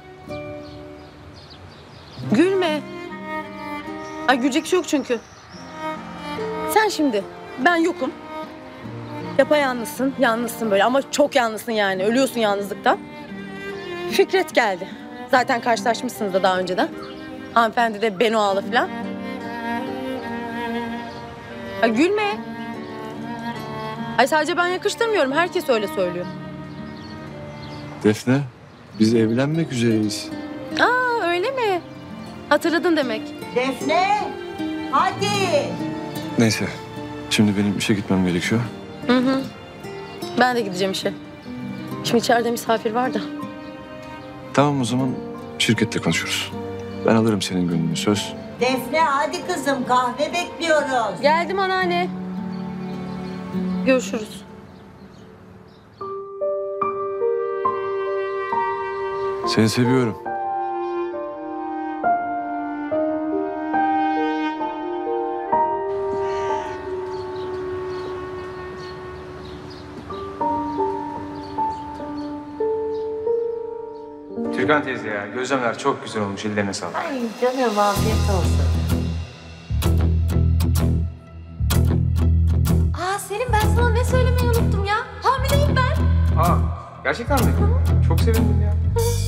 Gülme. Ay gülecek bir şey yok çünkü. Sen şimdi, ben yokum. Yapayalnızsın, yalnızsın böyle ama çok yalnızsın yani. Ölüyorsun yalnızlıktan. Fikret geldi. Zaten karşılaşmışsınız da daha önceden. Hanımefendi de Benoğalı falan. Ay gülme. Ay sadece ben yakıştırmıyorum. Herkes öyle söylüyor. Defne, biz evlenmek üzereyiz. Aa öyle mi? Hatırladın demek. Defne, hadi. Neyse, şimdi benim işe gitmem gerekiyor. Hı. Ben de gideceğim işe. Şimdi içeride misafir var da. Tamam o zaman şirkette konuşuruz. Ben alırım senin gönlünü, söz. Defne hadi kızım, kahve bekliyoruz. Geldim anneanne. Görüşürüz. Seni seviyorum. Türkan teyze ya, gözlemler çok güzel olmuş. Ellerine sağlık. Ay canım, afiyet olsun. Aa Selim, ben sana ne söylemeyi unuttum ya. Hamileyim ben. Aa, gerçekten mi? Çok sevindim ya.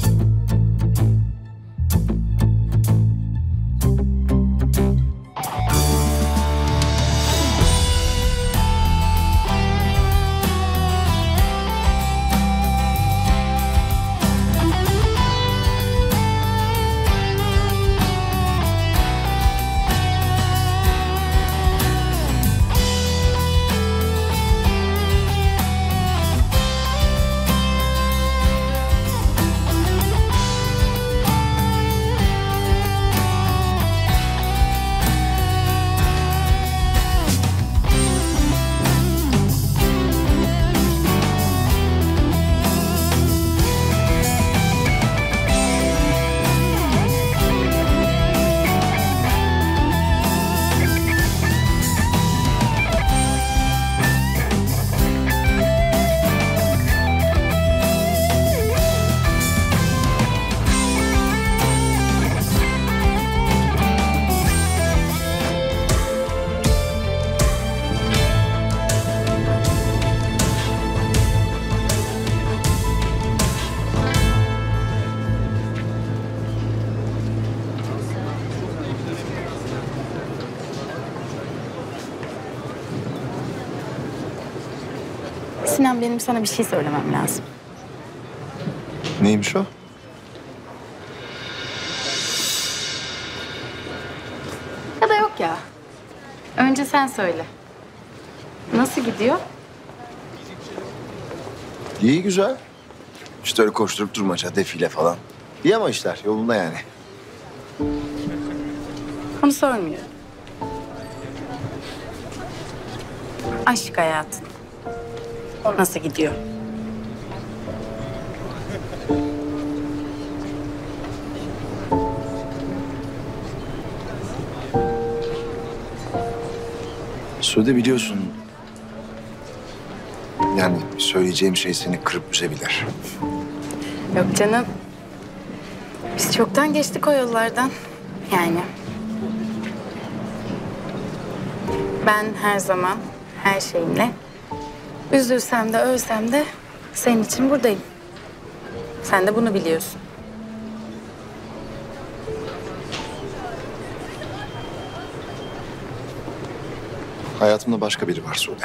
Sinan, benim sana bir şey söylemem lazım. Neymiş o? Ya da yok ya. Önce sen söyle. Nasıl gidiyor? İyi, güzel. İşte öyle koşturup durmaca, defile falan. İyi ama işler yolunda yani. Onu sormuyorum. Aşk hayatın. O nasıl gidiyor? Sude, biliyorsun... Yani söyleyeceğim şey seni kırıp üzebilir. Yok canım. Biz çoktan geçtik o yollardan. Yani. Ben her zaman, her şeyimle... Üzülsem de, ölsem de senin için buradayım. Sen de bunu biliyorsun. Hayatımda başka biri var Sude.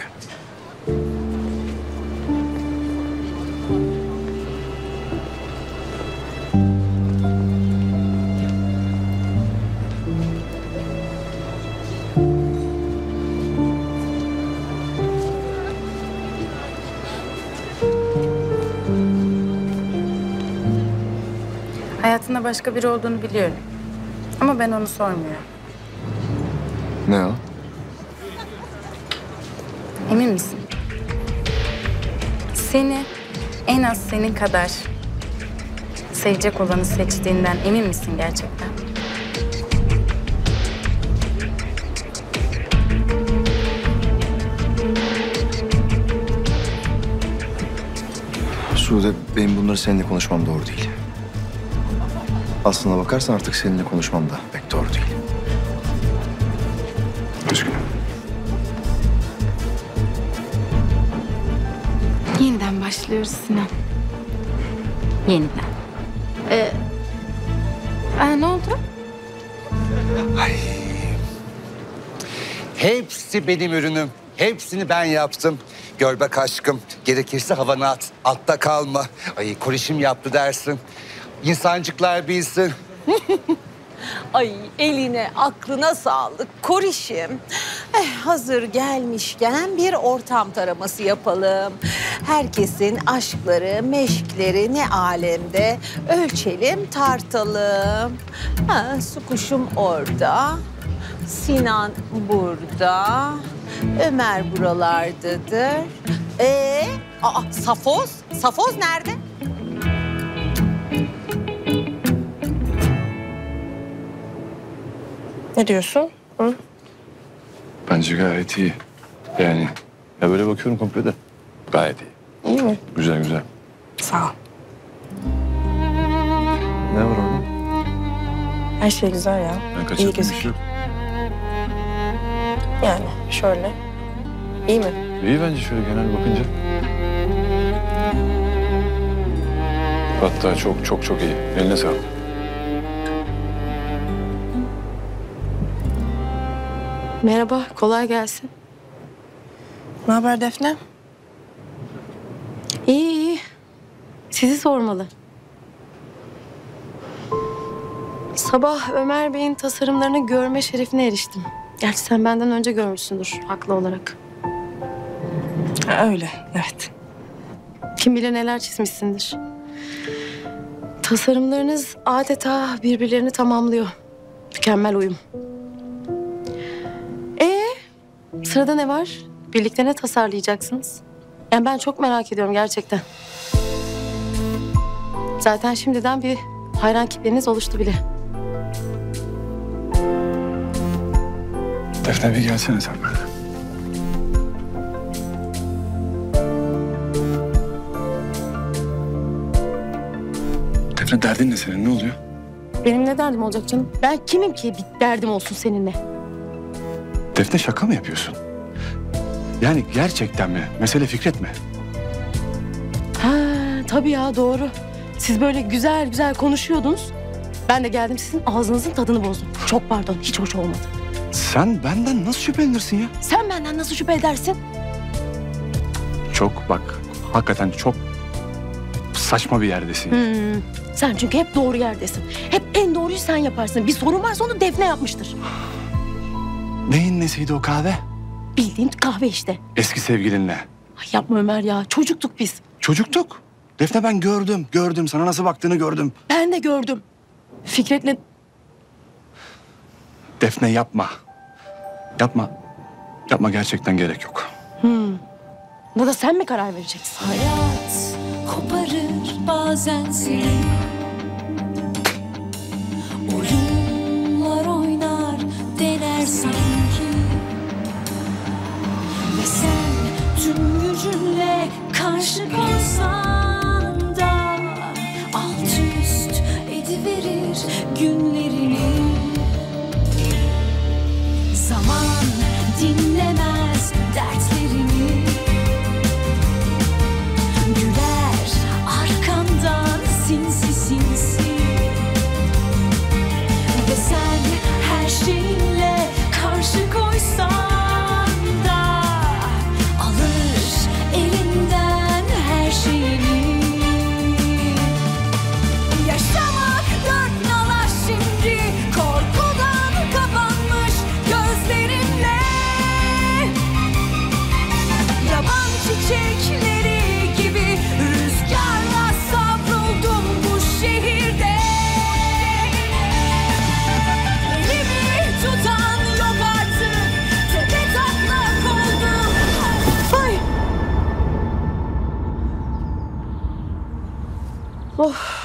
Hayatında başka biri olduğunu biliyorum. Ama ben onu sormuyorum. Ne o? Emin misin? Seni en az senin kadar sevecek olanı seçtiğinden emin misin gerçekten? Sude, benim bunları seninle konuşmam doğru değil. Aslına bakarsan artık seninle konuşmam da pek doğru değil. Üzgünüm. Yeniden başlıyoruz Sinan. Yeniden. Ne oldu? Hepsi benim ürünüm. Hepsini ben yaptım. Gör bak aşkım. Gerekirse havana at. Altta kalma. Ay korişim yaptı dersin. İnsancıklar bilsin. Ay eline aklına sağlık korişim. Hazır gelmişken bir ortam taraması yapalım. Herkesin aşkları, meşkleri ne alemde ölçelim, tartalım. Su kuşum orada, Sinan burada, Ömer buralardadır. Safoz? Safoz nerede? Ne diyorsun? Hı? Bence gayet iyi. Yani ya böyle bakıyorum komple de gayet iyi. İyi mi? Güzel güzel. Sağ ol. Ne var orada? Her şey güzel ya. Ben İyi kaçırdığım bir gözüküyor. şey yok. Yani şöyle. İyi mi? İyi bence şöyle genel bakınca. Hatta çok çok çok iyi. Eline sağlık. Merhaba, kolay gelsin. Ne haber Defne? İyi, iyi. Sizi sormalı. Sabah Ömer Bey'in tasarımlarını görme şerefine eriştim. Gerçi sen benden önce görmüşsündür, haklı olarak. Öyle, evet. Kim bilir neler çizmişsindir. Tasarımlarınız adeta birbirlerini tamamlıyor. Mükemmel uyum. Sırada ne var? Birlikte ne tasarlayacaksınız? Yani ben çok merak ediyorum gerçekten. Zaten şimdiden bir hayran kitleniz oluştu bile. Defne bir gelsene sen böyle. Defne derdin ne senin? Ne oluyor? Benim ne derdim olacak canım? Ben kimim ki bir derdim olsun seninle? Defne şaka mı yapıyorsun? Yani gerçekten mi? Mesele Fikret mi? Ha tabii ya doğru. Siz böyle güzel güzel konuşuyordunuz. Ben de geldim sizin ağzınızın tadını bozdum. Çok pardon, hiç hoş olmadı. Sen benden nasıl şüphelenirsin ya? Sen benden nasıl şüphe edersin? Çok bak, hakikaten çok saçma bir yerdesin. Sen çünkü hep doğru yerdesin. Hep en doğruyu sen yaparsın. Bir sorun varsa onu Defne yapmıştır. Neyin nesiydi o kahve? Bildiğin kahve işte. Eski sevgilinle. Ay yapma Ömer ya. Çocuktuk biz. Çocuktuk. Defne ben gördüm. Sana nasıl baktığını gördüm. Ben de gördüm. Fikret'le... Defne yapma. Yapma gerçekten gerek yok. Burada sen mi karar vereceksin? Hayat koparır bazen seni. Oyunlar oynar dener sanki. Ve sen tüm gücünle karşı koysan da alt üst ediverir günlerini. Zaman dinlemez dertlerini. Güler arkandan sinsi sinsi. Ve sen her şeyinle karşı koysan da alır elinden her şeyini. Yaşamak dört nala şimdi, korkudan kapanmış gözlerinle. Yaban çiçekleri gibi rüzgarla savruldum bu şehirde. Elimi tutan yok artık, tepe taklak oldu. Ay. Of.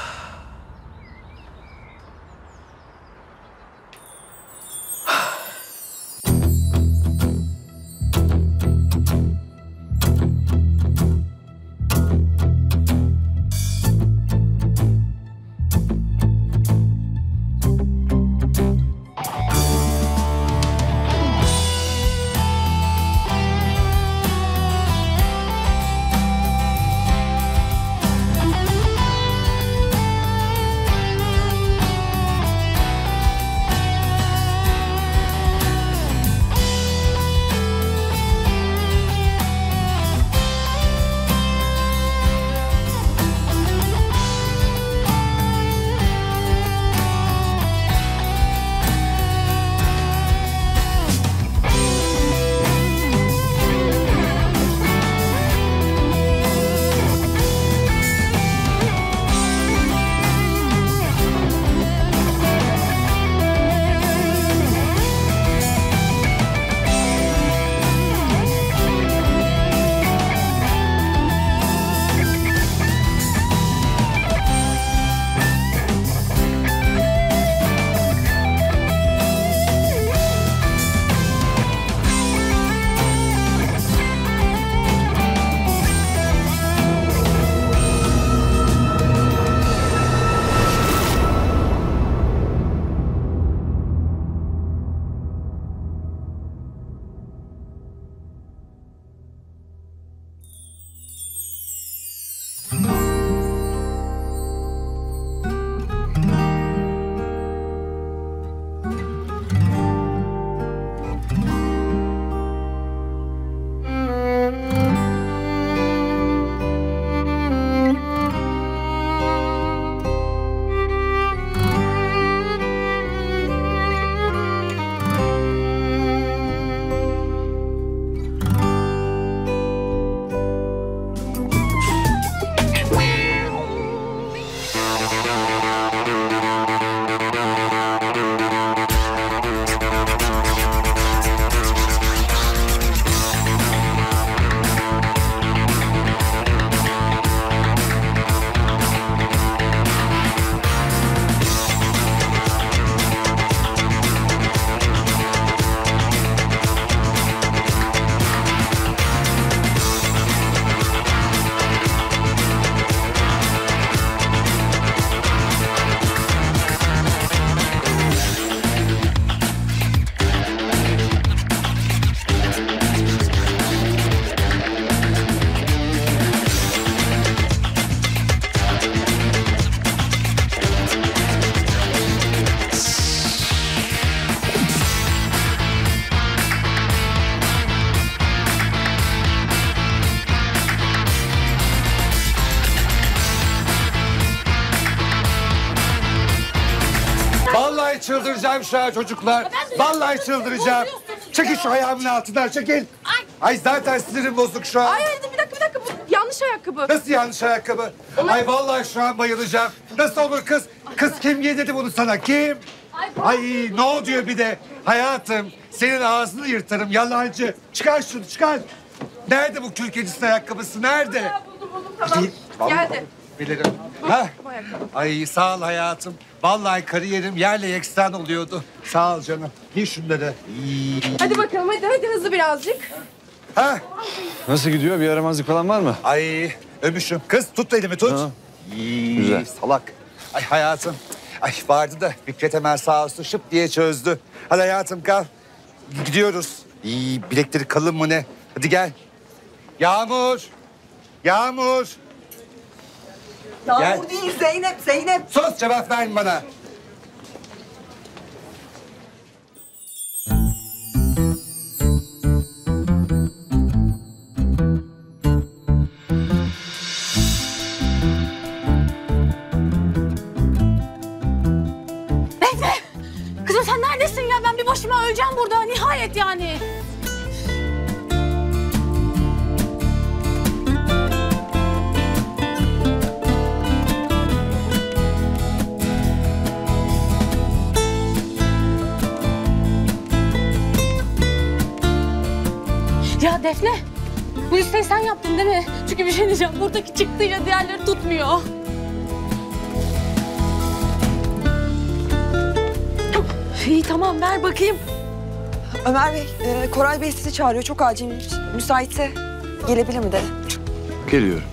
çıldıracağım şu an çocuklar. Vallahi çıldıracağım. Çekil şu ayağımın altından, çekil. Ay zaten sinirim bozuk şu an. Ay bir dakika. Bu yanlış ayakkabı. Nasıl yanlış ayakkabı? Ay vallahi şu an bayılacağım. Nasıl olur kız? Kız kim yedirdi bunu sana? Kim? Ay ne oluyor bir de? Hayatım senin ağzını yırtarım yalancı. Çıkar şunu çıkar. Nerede bu kül kedisinin ayakkabısı? Nerede? Buldum tamam. Geldi. Bilirim. Ha? Ay sağ ol hayatım. Vallahi kariyerim yerle yeksan oluyordu. Sağ ol canım. Giy şunları. Hadi bakalım hadi hızlı birazcık. Ha? Nasıl gidiyor? Bir yaramazlık falan var mı? Ay ömüşüm. Kız tut elimi tut. Ha. Güzel. Salak. Ay hayatım. Ay vardı da Fikret hemen sağ olsun şıp diye çözdü. Hadi hayatım kal. Gidiyoruz. Bilekleri kalın mı ne? Hadi gel. Yağmur. Yağmur. Yağmur değil Zeynep. Sus cevap verme bana. Defne! Kızım sen neredesin ya? Ben bir başıma öleceğim burada. Nihayet yani. Ya Defne, bu listeyi sen yaptın değil mi? Çünkü bir şey diyeceğim, buradaki çıktıyla diğerleri tutmuyor. İyi tamam, ver bakayım. Ömer Bey, Koray Bey sizi çağırıyor. Çok acil. Müsaitse gelebilir mi dedi. Geliyorum.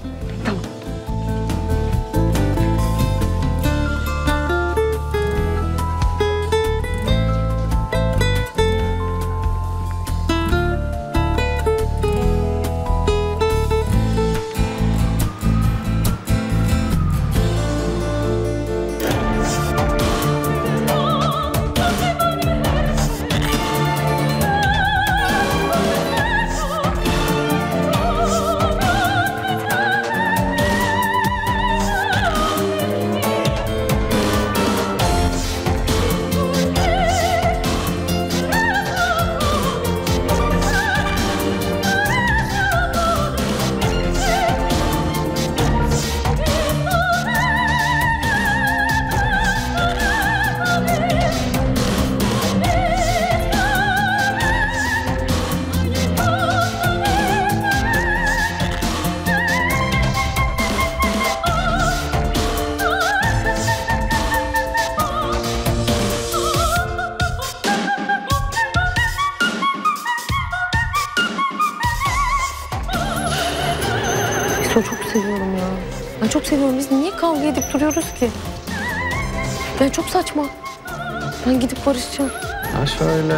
Çok seviyorum ya. Ben çok seviyorum. Biz niye kavga edip duruyoruz ki? Yani çok saçma. Ben gidip barışacağım. Ha şöyle.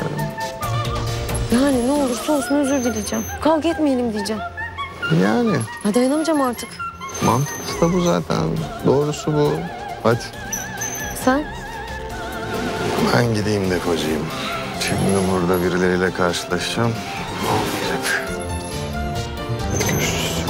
Yani ne olursa olsun özür dileyeceğim. Kavga etmeyelim diyeceğim. Yani. Ha, dayanamayacağım artık. Mantıklısı da bu zaten. Doğrusu bu. Hadi. Sen? Ben gideyim de kocayım. Şimdi burada birileriyle karşılaşacağım. Olmayacak. Görüşürüz.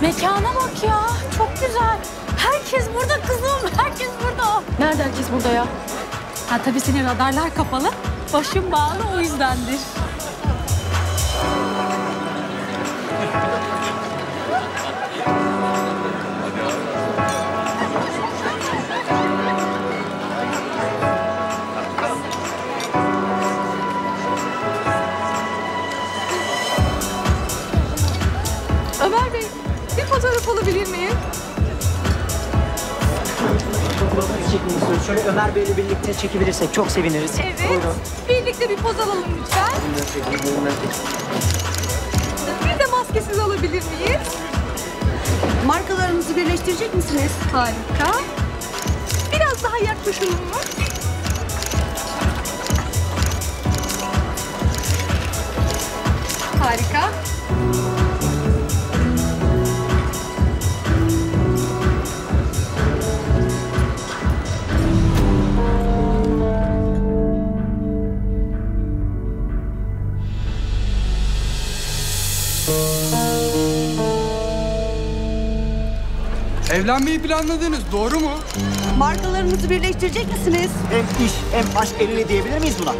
Mekana bak ya. Çok güzel. Herkes burada kızım. Herkes burada. Nerede herkes burada ya? Ha tabii senin radarlar kapalı. Başım bağlı o yüzdendir. Ömer Bey, bir fotoğraf alabilir miyim? Şöyle Ömer Bey'le birlikte çekebilirsek çok seviniriz. Evet. Buyurun. Birlikte bir poz alalım lütfen. Bir de maskesiz alabilir miyiz? Markalarınızı birleştirecek misiniz? Harika. Biraz daha yaklaşalım mı? Harika. Evlenmeyi planladınız, doğru mu? Markalarınızı birleştirecek misiniz? Hem iş hem aşk el ele diyebilir miyiz buna?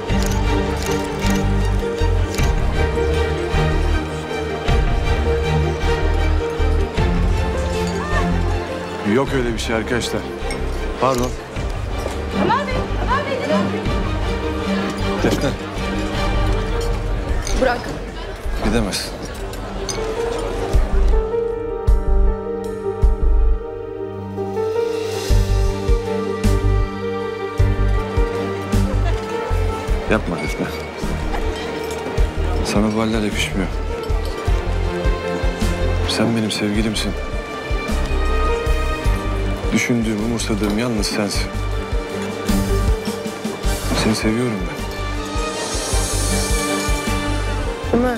Yok öyle bir şey arkadaşlar. Pardon. Ömer Bey, Ömer Bey neden? Defne. Bırak. Gidemezsin. Yapma Defne. Sana bu haller yakışmıyor. Sen benim sevgilimsin. Düşündüğüm, umursadığım yalnız sensin. Seni seviyorum ben. Ömer.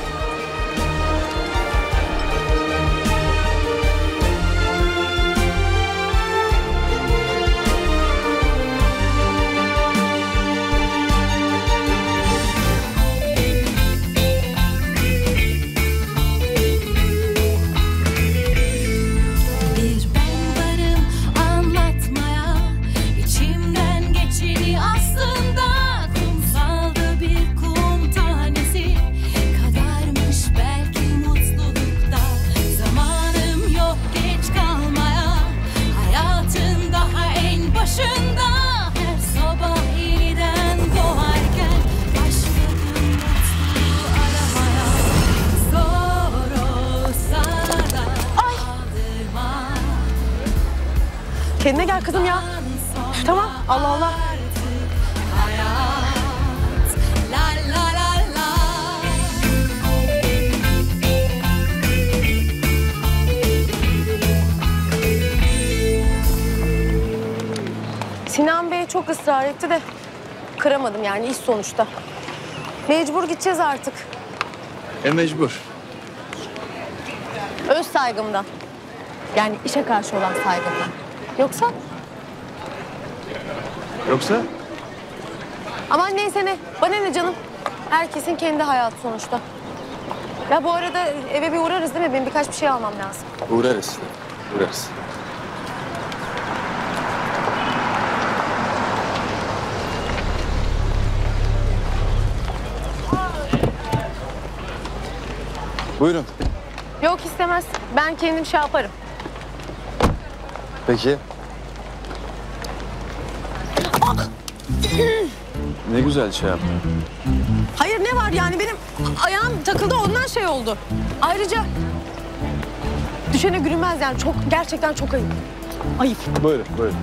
Kendine gel kızım ya. Tamam, Allah Allah. Sinan Bey çok ısrar etti de kıramadım yani iş sonuçta. Mecbur gideceğiz artık. Mecbur. Öz saygımdan. Yani işe karşı olan saygımdan. Yoksa? Yoksa? Aman neyse ne. Bana ne canım. Herkesin kendi hayatı sonuçta. Ya bu arada eve bir uğrarız değil mi? Benim birkaç bir şey almam lazım. Uğrarız. Uğrarız. Buyurun. Yok istemez. Ben kendim şey yaparım. Peki. Ne güzel şey yaptın. Hayır ne var yani benim ayağım takıldı ondan şey oldu. Ayrıca düşene gülünmez yani çok gerçekten çok ayıp. Ayıp. Buyurun, buyurun.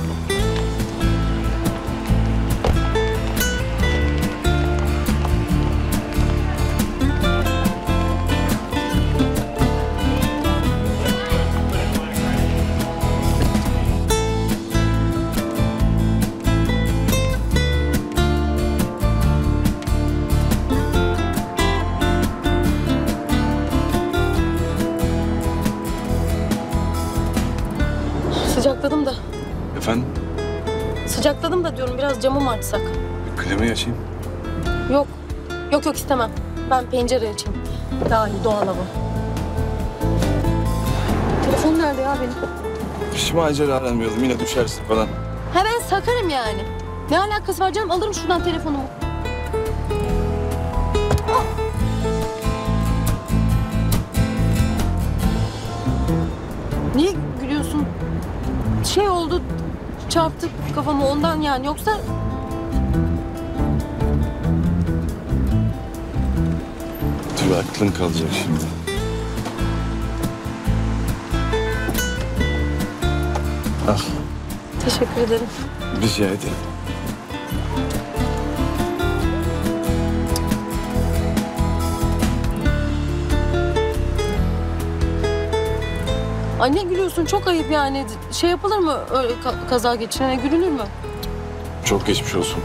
Sıcakladım da. Efendim? Sıcakladım da diyorum biraz camı mı açsak? Klimayı açayım. Yok. Yok istemem. Ben pencere açayım. Daha iyi doğal hava. Telefon nerede ya benim? Şimdi acele aranmayalım. Yine düşersin falan. Ha ben sakarım yani. Ne alakası var canım? Alırım şuradan telefonumu. Ah! Niye gülüyorsun? Şey oldu, çarptı kafamı ondan yani. Yoksa Dur aklın kalacak şimdi. Al. teşekkür ederim. Rica ederim. Ay ne gülüyorsun? Çok ayıp yani. Şey yapılır mı? Öyle kaza geçirene gülünür mü? Çok geçmiş olsun.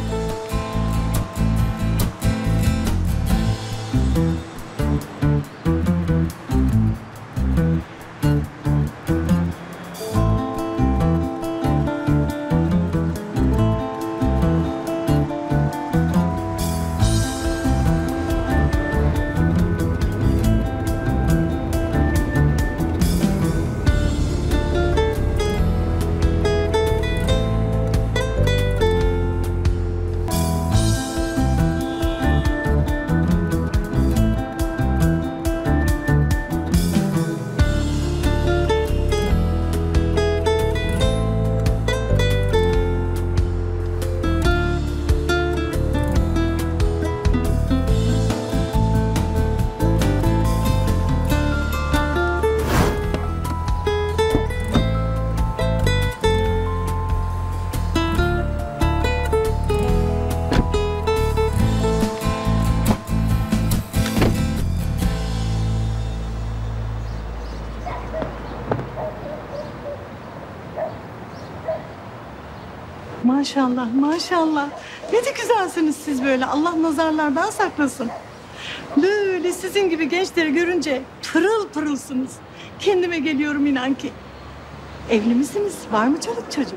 Maşallah, maşallah. Ne de güzelsiniz siz böyle. Allah nazarlardan saklasın. Böyle sizin gibi gençleri görünce pırıl pırılsınız. Kendime geliyorum inan ki. Evli misiniz? Var mı çoluk çocuk?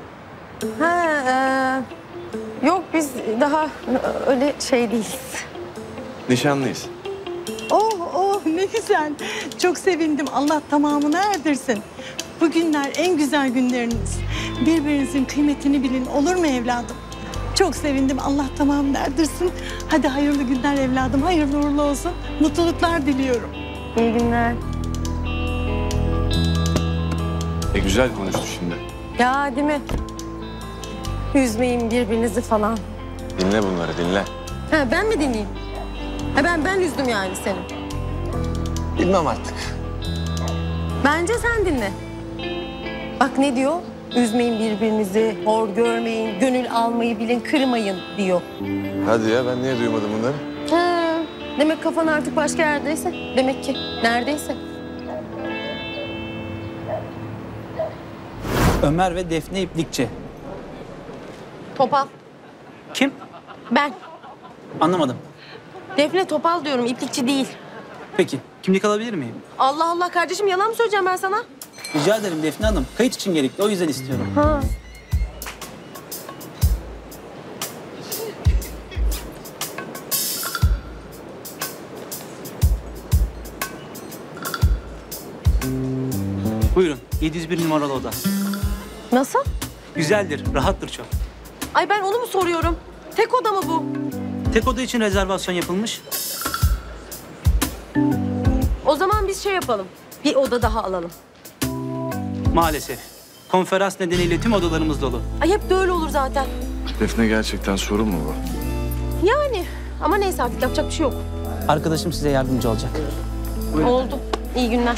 Yok biz daha öyle şey değiliz. Nişanlıyız. Oh, oh ne güzel. Çok sevindim. Allah tamamını erdirsin. Bu günler en güzel günleriniz. Birbirinizin kıymetini bilin. Olur mu evladım? Çok sevindim. Allah tamamını erdirsin. Hadi hayırlı günler evladım. Hayırlı uğurlu olsun. Mutluluklar diliyorum. İyi günler. Güzel konuştu şimdi. Ya değil mi? Üzmeyin birbirinizi falan. Dinle bunları, dinle. Ha ben mi dinleyeyim? Ha ben üzdüm yani seni. Bilmem artık. Bence sen dinle. Bak ne diyor? Üzmeyin birbirinizi, hor görmeyin, gönül almayı bilin, kırmayın diyor. Hadi ya, ben niye duymadım bunları? Ha, demek kafan artık başka yerdeyse. Demek ki neredeyse. Ömer ve Defne İplikçi. Topal. Kim? Ben. Anlamadım. Defne Topal diyorum, iplikçi değil. Peki, kimlik alabilir miyim? Allah Allah kardeşim, yalan mı söyleyeceğim ben sana? Rica ederim Defne Hanım. Kayıt için gerekli, o yüzden istiyorum. Ha. Buyurun, 701 numaralı oda. Nasıl? Güzeldir, rahattır çok. Ay ben onu mu soruyorum? Tek oda mı bu? Tek oda için rezervasyon yapılmış. O zaman biz şey yapalım. Bir oda daha alalım. Maalesef. Konferans nedeniyle tüm odalarımız dolu. Ay hep de öyle olur zaten. Defne gerçekten sorun mu bu? Yani ama neyse artık yapacak bir şey yok. Arkadaşım size yardımcı olacak. Oldu. İyi günler.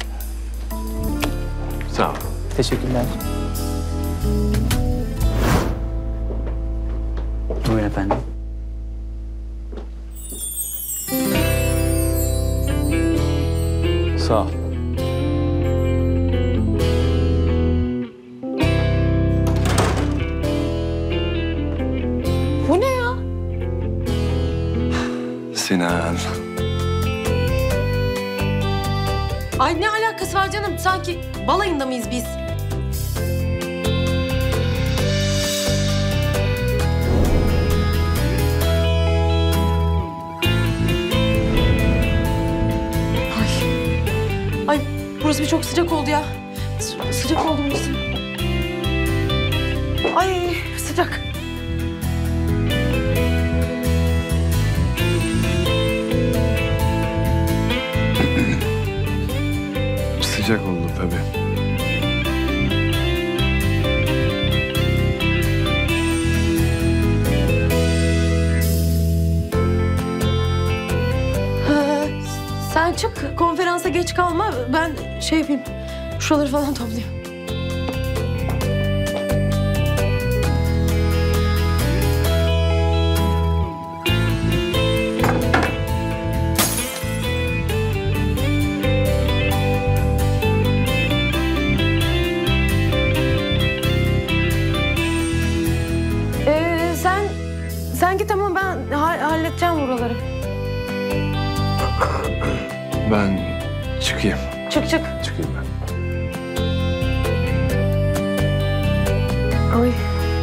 Sağ ol. Teşekkürler. Buyurun efendim. Sağ ol. Bu ne ya? Sinan. Ay ne alakası var canım? Sanki balayında mıyız biz? Ay burası bir çok sıcak oldu ya. Sıcak oldu burası. Ay sıcak. Sıcak oldu tabii. Sen çık, konferansa geç kalma. Ben şey yapayım, şuraları falan toplayayım. Sen git ama ben halledeceğim buraları. Ben çıkayım. Çık. Çıkayım ben. Ay.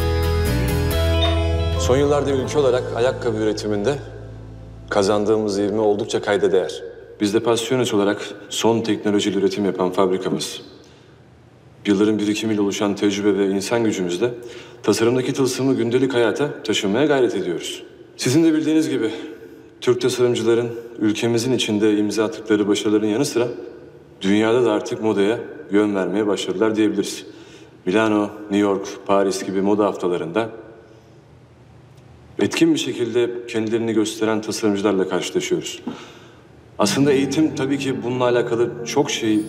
Son yıllarda ülke olarak ayakkabı üretiminde kazandığımız ivme oldukça kayda değer. Biz de Passiones olarak son teknolojiyle üretim yapan fabrikamız. Yılların birikimiyle oluşan tecrübe ve insan gücümüzle tasarımdaki tılsımı gündelik hayata taşımaya gayret ediyoruz. Sizin de bildiğiniz gibi Türk tasarımcıların ülkemizin içinde imza attıkları başarıların yanı sıra dünyada da artık modaya yön vermeye başladılar diyebiliriz. Milano, New York, Paris gibi moda haftalarında etkin bir şekilde kendilerini gösteren tasarımcılarla karşılaşıyoruz. Aslında eğitim tabii ki bununla alakalı çok şey...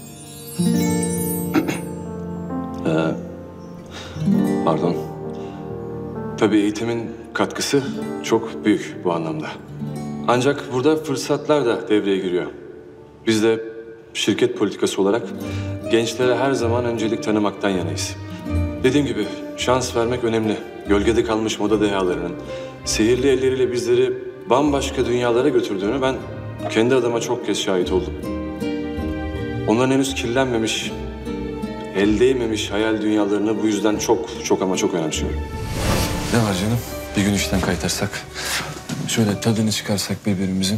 Pardon. Tabii eğitimin katkısı çok büyük bu anlamda. Ancak burada fırsatlar da devreye giriyor. Biz de şirket politikası olarak gençlere her zaman öncelik tanımaktan yanayız. Dediğim gibi şans vermek önemli. Gölgede kalmış moda dehalarının sihirli elleriyle bizleri bambaşka dünyalara götürdüğünü ben kendi adıma çok kez şahit oldum. Onların henüz kirlenmemiş, el değmemiş hayal dünyalarını bu yüzden çok ama çok önemsiyorum. Ne var canım? Bir gün işten kaytarsak, şöyle tadını çıkarsak birbirimizin.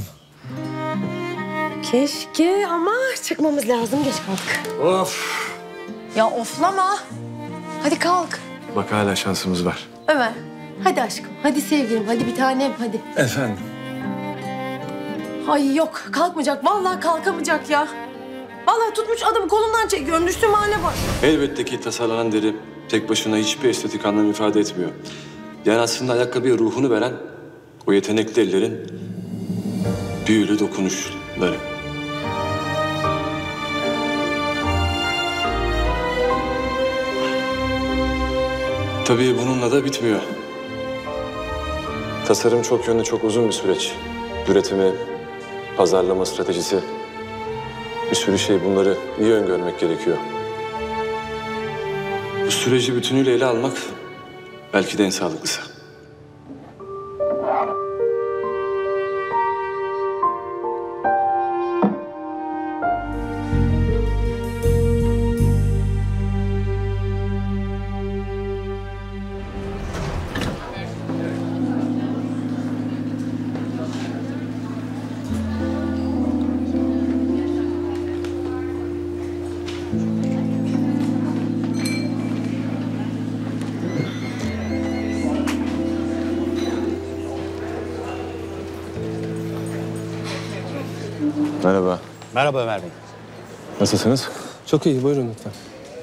Keşke ama çıkmamız lazım, geç kaldık. Of! Ya oflama. Hadi kalk. Bak hala şansımız var. Ömer, hadi aşkım, hadi sevgilim, hadi bir tanem, hadi. Efendim? Ay yok, kalkmayacak. Vallahi kalkamayacak ya. Vallahi tutmuş adamı kolundan çekiyorum. Düştüğüm hale bak. Elbette ki tasarlanan deri tek başına hiçbir estetik anlam ifade etmiyor. Yani aslında ayakkabıya ruhunu veren o yetenekli ellerin büyülü dokunuşları. Tabii bununla da bitmiyor. Tasarım çok yönlü, çok uzun bir süreç. Üretimi, pazarlama stratejisi, bir sürü şey, bunları iyi öngörmek gerekiyor. Bu süreci bütünüyle ele almak belki de en sağlıklısı. Merhaba. Merhaba Ömer Bey. Nasılsınız? Çok iyi, buyurun lütfen.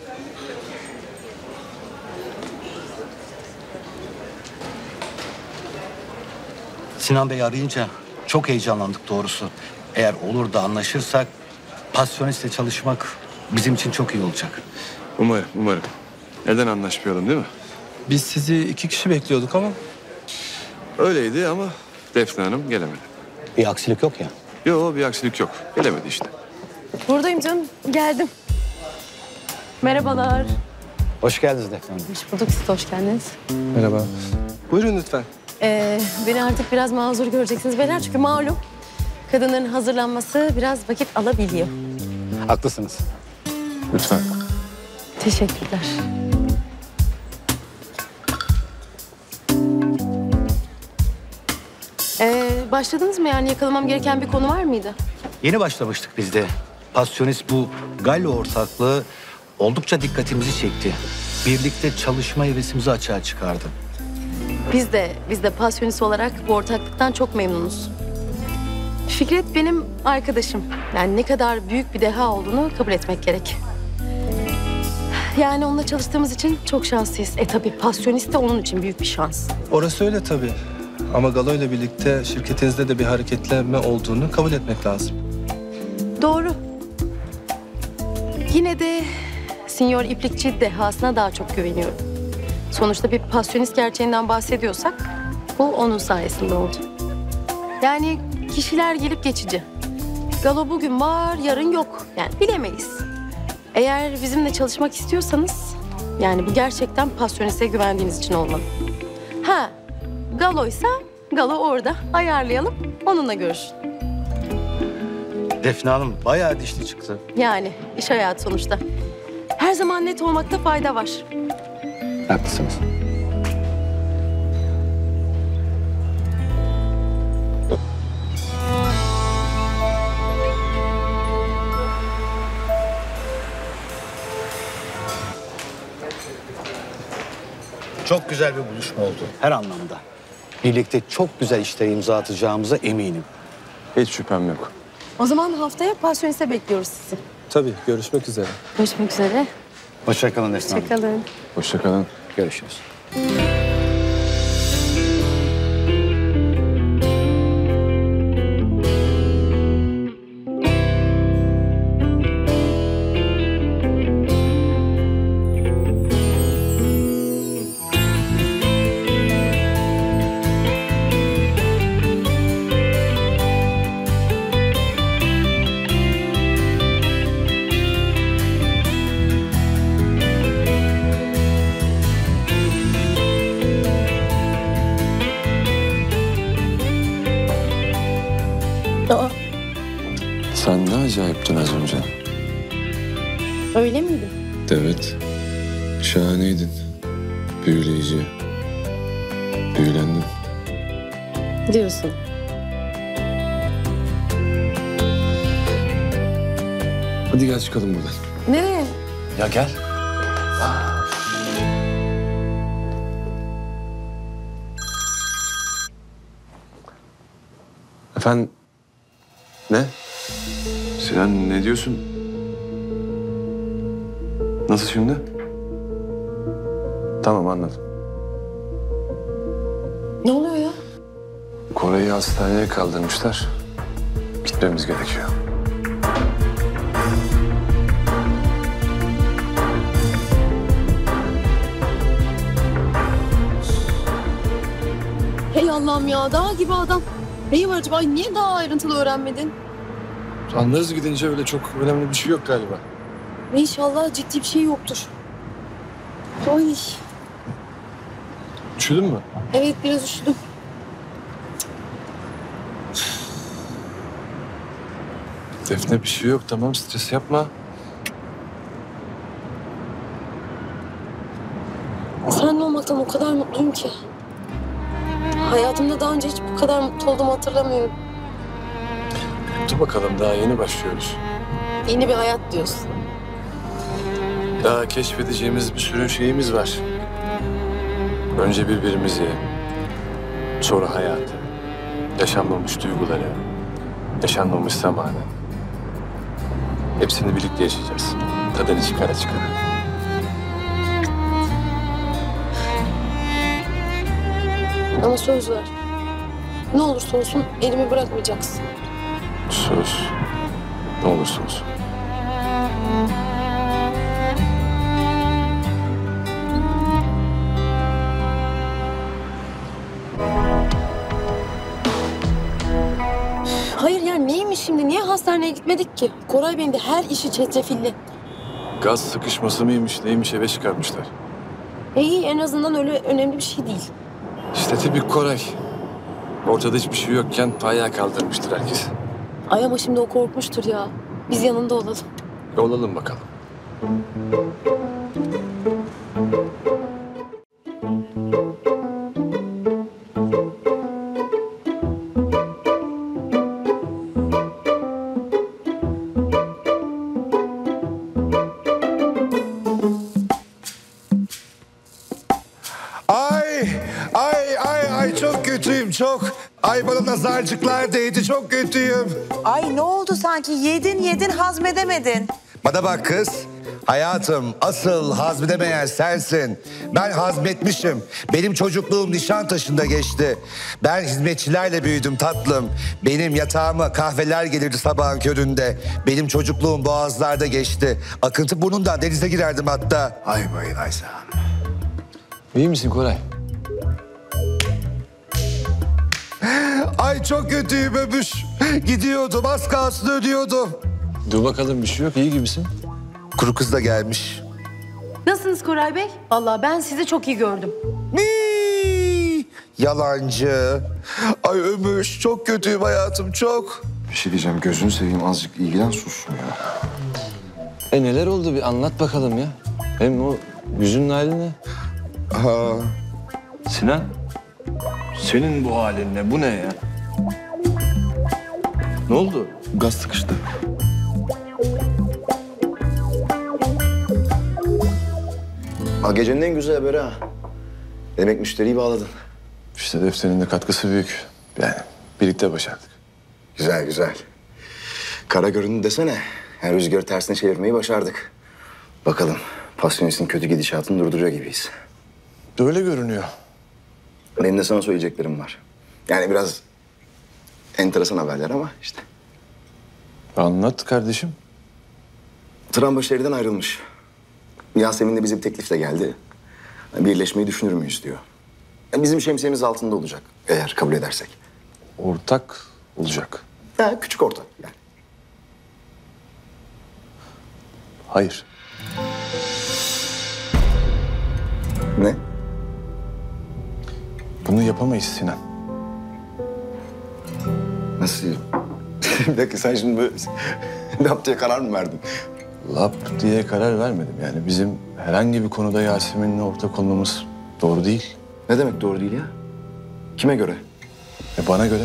Sinan Bey arayınca çok heyecanlandık doğrusu. Eğer olur da anlaşırsak Passiones'le çalışmak bizim için çok iyi olacak. Umarım. Neden anlaşmayalım değil mi? Biz sizi 2 kişi bekliyorduk ama... Öyleydi ama Defne Hanım gelemedi. Bir aksilik yok ya. Yok, bir aksilik yok. Gelemedi işte. Buradayım canım, geldim. Merhabalar. Hoş geldiniz Defne Hanım. Hoş bulduk, siz de hoş geldiniz. Merhaba. Buyurun lütfen. Beni artık biraz mazur göreceksiniz beyler. Çünkü malum kadının hazırlanması biraz vakit alabiliyor. Haklısınız. Lütfen. Teşekkürler. Başladınız mı yani? Yakalamam gereken bir konu var mıydı? Yeni başlamıştık biz de Pasyonist bu Gallo ortaklığı oldukça dikkatimizi çekti. Birlikte çalışma hevesimizi açığa çıkardı. Biz de pasyonist olarak bu ortaklıktan çok memnunuz. Fikret benim arkadaşım. Yani ne kadar büyük bir deha olduğunu kabul etmek gerek. Yani onunla çalıştığımız için çok şanslıyız. Tabii pasyonist de onun için büyük bir şans. Orası öyle tabii. Ama Galo ile birlikte şirketinizde de bir hareketlenme olduğunu kabul etmek lazım. Doğru. Yine de Sinyor İplikçi dehasına daha çok güveniyorum. Sonuçta bir pasyonist gerçeğinden bahsediyorsak bu onun sayesinde oldu. Yani kişiler gelip geçici. Galo bugün var, yarın yok. Yani bilemeyiz. Eğer bizimle çalışmak istiyorsanız yani bu gerçekten pasyoniste güvendiğiniz için olmalı. Ha, Galo'ysa Galo orada. Ayarlayalım, onunla görüşün. Defne Hanım bayağı dişli çıktı. Yani iş hayatı sonuçta. Her zaman net olmakta fayda var. Haklısınız. Çok güzel bir buluşma oldu her anlamda. Birlikte çok güzel işlere imza atacağımıza eminim. Hiç şüphem yok. O zaman haftaya pasyoniste bekliyoruz sizi. Tabii, görüşmek üzere. Görüşmek üzere. Hoşça kalın Defne Hanım. Hoşça kalın. Hoşça kalın. Görüşürüz. Aa, Sen ne acayiptin az önce. öyle miydi? Evet. Şahaneydin. Büyüleyici. Büyülendim. Diyorsun. Hadi gel çıkalım buradan. Nereye? Ya gel. Efendim? Ne? Sinan ne diyorsun? Nasıl şimdi? Tamam anladım. Ne oluyor ya? Koray'ı hastaneye kaldırmışlar. Gitmemiz gerekiyor. Hey Allah'ım ya, dağ gibi adam. Neyi var acaba? Ay, niye daha ayrıntılı öğrenmedin? Anlarız gidince, öyle çok önemli bir şey yok galiba. İnşallah ciddi bir şey yoktur. Ay, Üşüdün mü? evet biraz üşüdüm. Defne bir şey yok, tamam, stres yapma. Seninle olmaktan o kadar mutluyum ki. Hayatımda daha önce hiç bu kadar mutlu olduğumu hatırlamıyorum. Dur bakalım, daha yeni başlıyoruz. Yeni bir hayat diyorsun. Daha keşfedeceğimiz bir sürü şeyimiz var. Önce birbirimizi, sonra hayatı, yaşanmamış duyguları, yaşanmamış zamanı. Hepsini birlikte yaşayacağız. Tadını çıkara çıkara. Ama söz ver. Ne olursa olsun elimi bırakmayacaksın. Söz. Ne olursa olsun. Hayır yani neymiş şimdi? Niye hastaneye gitmedik ki? Koray Bey'in de her işi çetrefilli. Gaz sıkışması mıymış, neymiş, eve çıkarmışlar. İyi, en azından öyle önemli bir şey değil. İşte tipik Koray. Ortada hiçbir şey yokken ayağa kaldırmıştır herkes. Ay ama şimdi o korkmuştur ya. Biz yanında olalım. Olalım bakalım. çok kötüyüm çok. Ay bana nazarcıklar değdi çok kötüyüm. Ay ne oldu sanki? Yedin hazmedemedin. Bana bak kız. Hayatım asıl hazmedemeyen sensin. Ben hazmetmişim. Benim çocukluğum Nişantaşı'nda geçti. Ben hizmetçilerle büyüdüm tatlım. Benim yatağıma kahveler gelirdi sabahın köründe. Benim çocukluğum Boğazlar'da geçti. Akıntı burnundan denize girerdim hatta. Ay bayın Ayşem. İyi misin Koray? Ay çok kötüyüm ömüş. Gidiyordum az kalsın ölüyordum. Dur bakalım bir şey yok iyi gibisin. Kuru kız da gelmiş. Nasılsınız Koray Bey? Vallahi ben sizi çok iyi gördüm. Yalancı. Ay ömüş çok kötüyüm hayatım çok. Bir şey diyeceğim gözünü seveyim azıcık ilgilen sussun ya. Neler oldu bir anlat bakalım ya. Hem o yüzünün hali ne? Ha. Sinan. Senin bu halin ne? Bu ne ya? Ne oldu? Gaz sıkıştı. Ha, gecenin en güzel haberi ha. Demek müşteriyi bağladın. İşte Defne'nin de katkısı büyük. Yani birlikte başardık. Güzel güzel. Kara göründü desene. Yani rüzgarı tersine çevirmeyi başardık. Bakalım Pasyonis'in kötü gidişatını durduruyor gibiyiz. Öyle görünüyor. Benim de sana söyleyeceklerim var. Yani biraz enteresan haberler ama işte. Anlat kardeşim. Trambaşı evden ayrılmış. Yasemin'le bize bir teklif de geldi. Birleşmeyi düşünür müyüz diyor. Bizim şemsiyemiz altında olacak eğer kabul edersek. Ortak olacak. Ya küçük ortak yani. Hayır. Ne? Bunu yapamayız Sinan. Nasıl? Bir dakika sen şimdi böyle lap diye karar mı verdin? Lap diye karar vermedim. Yani bizim herhangi bir konuda Yasemin'le ortak olmamız doğru değil. Ne demek doğru değil ya? Kime göre? Bana göre.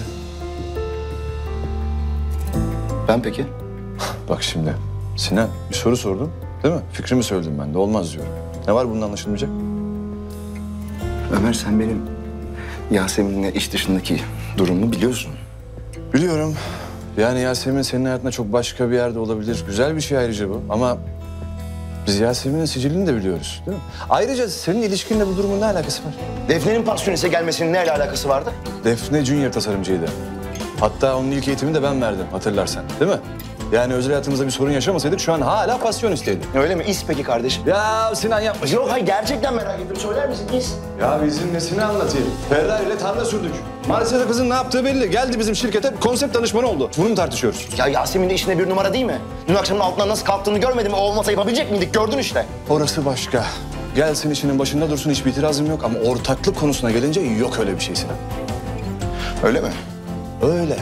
Ben peki? Bak şimdi Sinan bir soru sordum değil mi? Fikrimi söyledim ben de olmaz diyorum. Ne var bunun anlaşılmayacak? Ömer sen benim Yasemin'le iş dışındaki durumumu biliyorsun. Biliyorum. Yani Yasemin senin hayatında çok başka bir yerde olabilir. Güzel bir şey ayrıca bu ama biz Yasemin'in sicilini de biliyoruz değil mi? Ayrıca senin ilişkinle bu durumun ne alakası var? Defne'nin Pasyonis'e gelmesinin ne alakası vardı? Defne Junior tasarımcıydı. Hatta onun ilk eğitimini de ben verdim hatırlarsan değil mi? Yani özel hayatımızda bir sorun yaşamasaydık şu an hala Pasyonist'teydik. Öyle mi? İz peki kardeşim? Ya Sinan yapma. Yok hayır gerçekten merak ettim. Söyler misin İz? Ya bizim nesini anlatayım? Ferrari ile tarla sürdük. Maalesef kızın ne yaptığı belli. Geldi bizim şirkete konsept danışmanı oldu. Bunu mu tartışıyoruz? Ya Yasemin de işine bir numara değil mi? Dün akşamın altından nasıl kalktığını görmedin mi? O olmasa yapabilecek miydik? Gördün işte. Orası başka. Gelsin işinin başında dursun hiçbir itirazım yok ama ortaklık konusuna gelince yok öyle bir şey Sinan. Öyle mi? Öyle.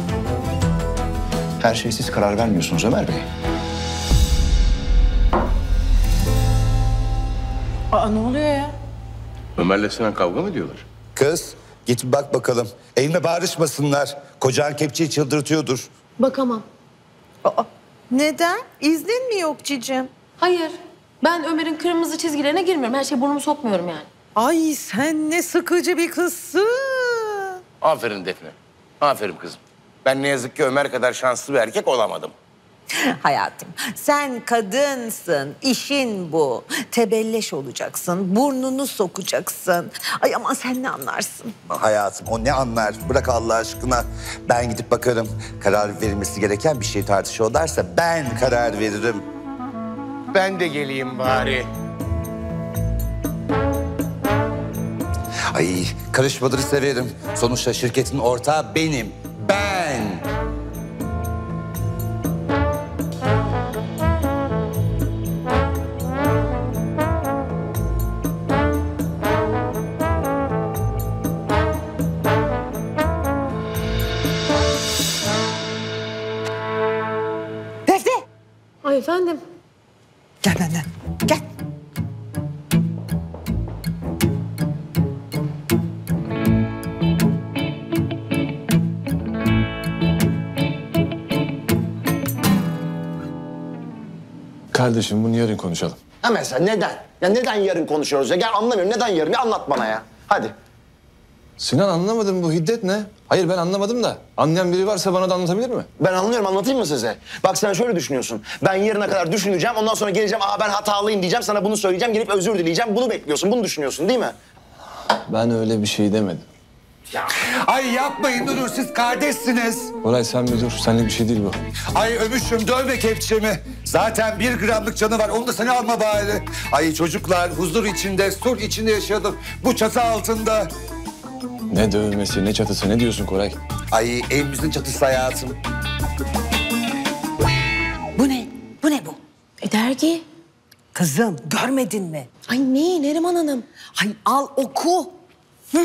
Her şeye siz karar vermiyorsunuz Ömer Bey. Aa ne oluyor ya? Ömer'le Sinan kavga mı ediyorlar? Kız git bak bakalım. Evime bağırışmasınlar. Kocan kepçeyi çıldırtıyordur. Bakamam. Neden? İznin mi yok cicim? Hayır. Ben Ömer'in kırmızı çizgilerine girmiyorum. Her şeye burnumu sokmuyorum yani. Ay sen ne sıkıcı bir kızsın. Aferin Defne. Aferin kızım. Ben ne yazık ki Ömer kadar şanslı bir erkek olamadım. Hayatım sen kadınsın, işin bu. Tebelleş olacaksın, burnunu sokacaksın. Ay ama sen ne anlarsın? Hayatım o ne anlar? Bırak Allah aşkına. Ben gidip bakarım. Karar verilmesi gereken bir şey tartışıyorlarsa ben karar veririm. Ben de geleyim bari. Ay karışmaları severim. Sonuçta şirketin ortağı benim. Ben. Defne! Ay efendim. Gel benden, gel. Kardeşim bunu yarın konuşalım. Ha mesela neden? Ya neden yarın konuşuyoruz ya? Gel anlamıyorum. Neden yarın? Bir anlat bana ya. Hadi. Sinan anlamadım, bu hiddet ne? Hayır ben anlamadım da. Anlayan biri varsa bana da anlatabilir mi? Ben anlıyorum, anlatayım mı size? Bak sen şöyle düşünüyorsun. Ben yarına kadar düşüneceğim, ondan sonra geleceğim. Ben hatalıyım diyeceğim, sana bunu söyleyeceğim. Gelip özür dileyeceğim. Bunu bekliyorsun, bunu düşünüyorsun değil mi? Ben öyle bir şey demedim. Ay yapmayın dur, siz kardeşsiniz. Koray sen bir dur, senlik bir şey değil bu. Ay ömüşüm dövme kepçemi. Zaten 1 gramlık canı var, onu da sana alma bari. Ay çocuklar huzur içinde, sulh içinde yaşadık. Bu çatı altında. Ne dövmesi, ne çatısı, ne diyorsun Koray? Ay evimizin çatısı hayatım. Bu ne? Bu ne bu? Dergi. Kızım görmedin mi? Ay ne Neriman Hanım? Ay al oku. Hı?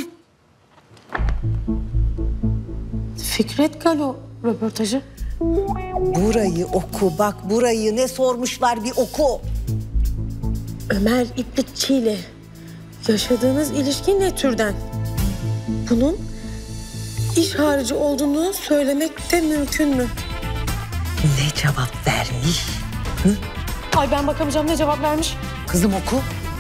Fikret Galo röportajı. Burayı oku bak, burayı ne sormuşlar bir oku. Ömer İplikçi ile yaşadığınız ilişki ne türden? Bunun iş harici olduğunu söylemek de mümkün mü? Ne cevap vermiş? Hı? Ay ben bakamayacağım, ne cevap vermiş? Kızım oku.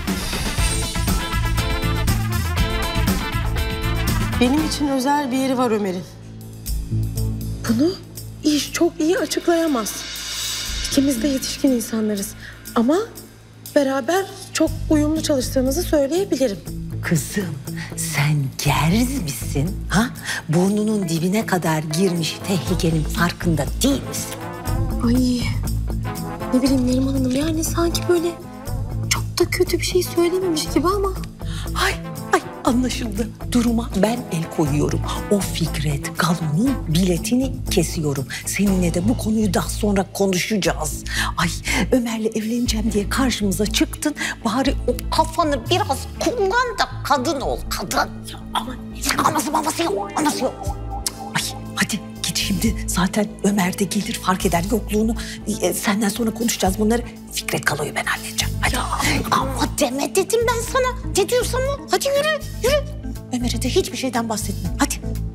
Benim için özel bir yeri var Ömer'in. Bunu iş çok iyi açıklayamaz. İkimiz de yetişkin insanlarız. Ama beraber çok uyumlu çalıştığımızı söyleyebilirim. Kızım sen gerz misin? Ha? Burnunun dibine kadar girmiş tehlikenin farkında değil misin? Ay ne bileyim Neriman Hanım, yani sanki böyle çok da kötü bir şey söylememiş gibi ama. Ay anlaşıldı. Duruma ben el koyuyorum. O Fikret Galo'nun biletini kesiyorum. Seninle de bu konuyu daha sonra konuşacağız. Ay Ömer'le evleneceğim diye karşımıza çıktın. Bari o kafanı biraz kullan da kadın ol, kadın. Ama anası yok, anası yok. Ay hadi git şimdi. Zaten Ömer de gelir fark eder yokluğunu. Senden sonra konuşacağız bunları. Fikret Galo'yu ben halledeceğim. Hadi. Ama deme dedim ben sana. Ne diyorsam o. Hadi yürü. Ömer'e de hiçbir şeyden bahsetme. Hadi.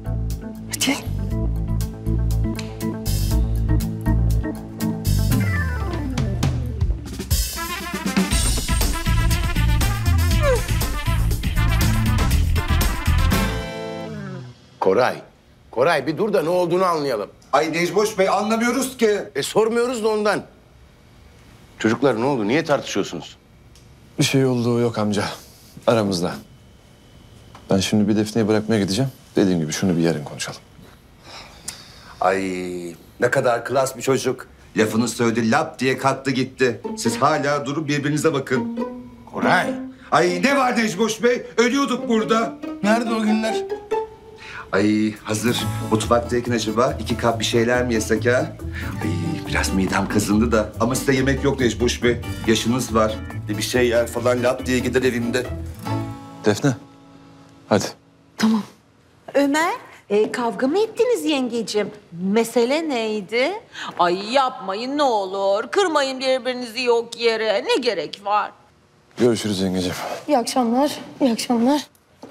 Koray bir dur da ne olduğunu anlayalım. Ay Necboş Bey anlamıyoruz ki. Sormuyoruz da ondan. Çocuklar ne oldu? Niye tartışıyorsunuz? Bir şey olduğu yok amca. Aramızda. Ben şimdi bir Defne'yi bırakmaya gideceğim. Dediğim gibi şunu bir yarın konuşalım. Ay ne kadar klas bir çocuk. Lafını söyledi, lap diye kalktı gitti. Siz hala durup birbirinize bakın. Koray. Ay ne var Necboş Bey? Ölüyorduk burada. Nerede o günler? Ay hazır mutfaktayken acaba 2 kap bir şeyler mi yesek ha? Ay biraz midem kazındı da ama size yemek yok Necboş Bey. Yaşınız var. Bir şey yer falan lap diye gider evimde. Defne, hadi. Tamam. Ömer, kavga mı ettiniz yengeciğim? Mesele neydi? Ay yapmayın ne olur. Kırmayın birbirinizi yok yere. Ne gerek var? Görüşürüz yengeciğim. İyi akşamlar, iyi akşamlar.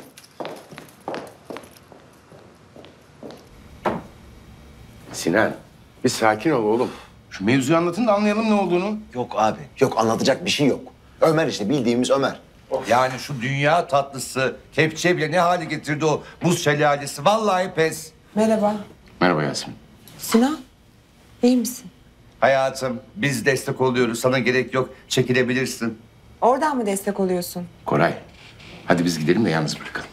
Sinan bir sakin ol oğlum. Şu mevzuyu anlatın da anlayalım ne olduğunu. Yok abi, yok anlatacak bir şey yok. Ömer işte, bildiğimiz Ömer. Yani şu dünya tatlısı kepçe bile ne hale getirdi o buz şelalesi. Vallahi pes. Merhaba. Merhaba Yasemin. Sinan, iyi misin? Hayatım biz destek oluyoruz. Sana gerek yok. Çekilebilirsin. Oradan mı destek oluyorsun? Koray hadi biz gidelim de yalnız bırakalım.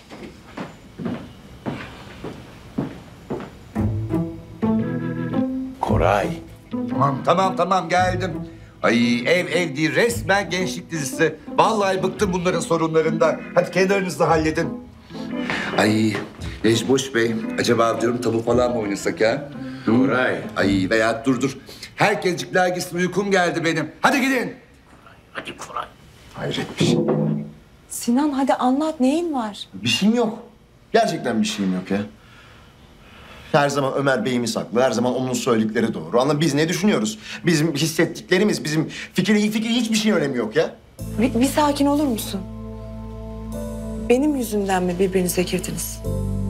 Koray. Tamam geldim. Ay ev değil resmen gençlik dizisi. Vallahi bıktım bunların sorunlarından. Hadi kenarınızı halledin. Ay Necboş Bey acaba diyorum tabu falan mı oynasak ha? Koray. Ay veya dur. Herkescikler gitsin uykum geldi benim. Hadi gidin. Hadi Koray. Hayret bir şey. Sinan hadi anlat, neyin var? Bir şeyim yok. Gerçekten bir şeyim yok ya. Her zaman Ömer Bey'imiz haklı. Her zaman onun söyledikleri doğru. Ama biz ne düşünüyoruz? Bizim hissettiklerimiz, bizim fikri hiçbir şeyin önemi yok ya. Bir sakin olur musun? Benim yüzümden mi birbirinize girdiniz?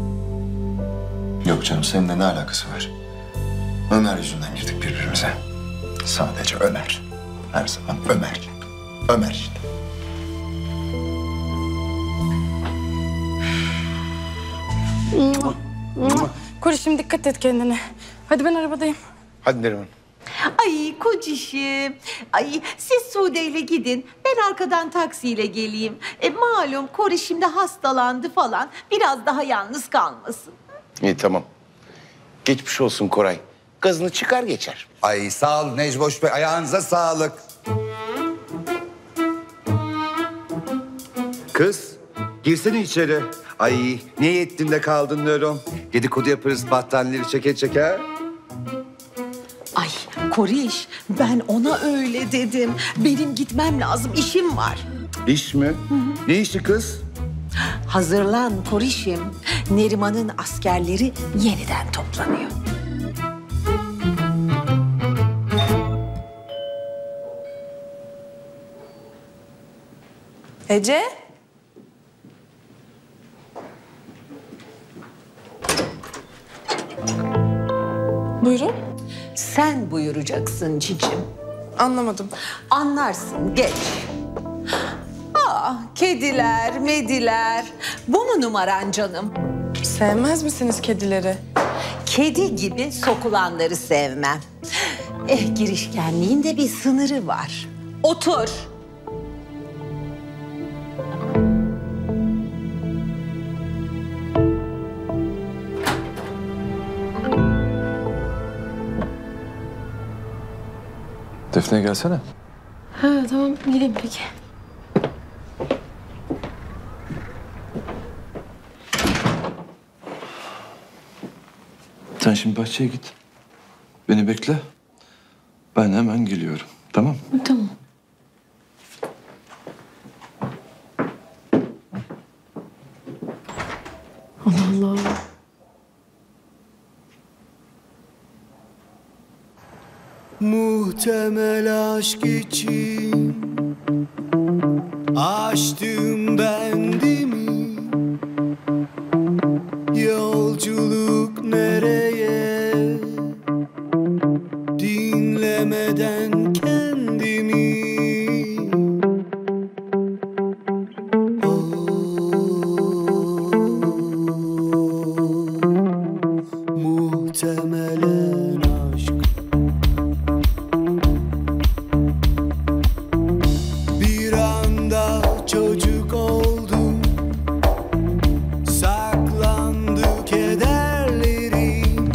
Yok canım, seninle ne alakası var? Ömer yüzünden girdik birbirimize. Sadece Ömer. Her zaman Ömer. Ömer işte. Korişim dikkat et kendine. Hadi ben arabadayım. Hadi Neriman. Ay kocişim. Ay siz Sude ile gidin. Ben arkadan taksiyle geleyim. Malum Kori şimdi hastalandı falan. Biraz daha yalnız kalmasın. İyi tamam. Geçmiş olsun Koray. Gazını çıkar geçer. Ay sağ ol Necboş Bey. Ayağınıza sağlık. Kız girsene içeri. Ay niye yettin de kaldın diyorum. Dedikodu yaparız battaniyeleri çeke çeke. Ay Koriş, ben ona öyle dedim. Benim gitmem lazım, işim var. İş mi? Ne işi kız? Hazırlan Koriş'im. Neriman'ın askerleri yeniden toplanıyor. Ece? Buyurun. Sen buyuracaksın cicim. Anlamadım. Anlarsın, geç. Kediler, mediler. Bu mu numaran canım? Sevmez misiniz kedileri? Kedi gibi sokulanları sevmem. Girişkenliğin de bir sınırı var. Otur. Defne gelsene. Ha tamam gideyim peki. Sen şimdi bahçeye git. Beni bekle. Ben hemen geliyorum. Tamam mı? Tamam. Allah Allah. Muhtemel aşk için açtım bendimi. Yolculuk nereye? Dinlemeden kendimi. Muhtemelen aşk. Bir anda çocuk oldum, saklandı kederlerim,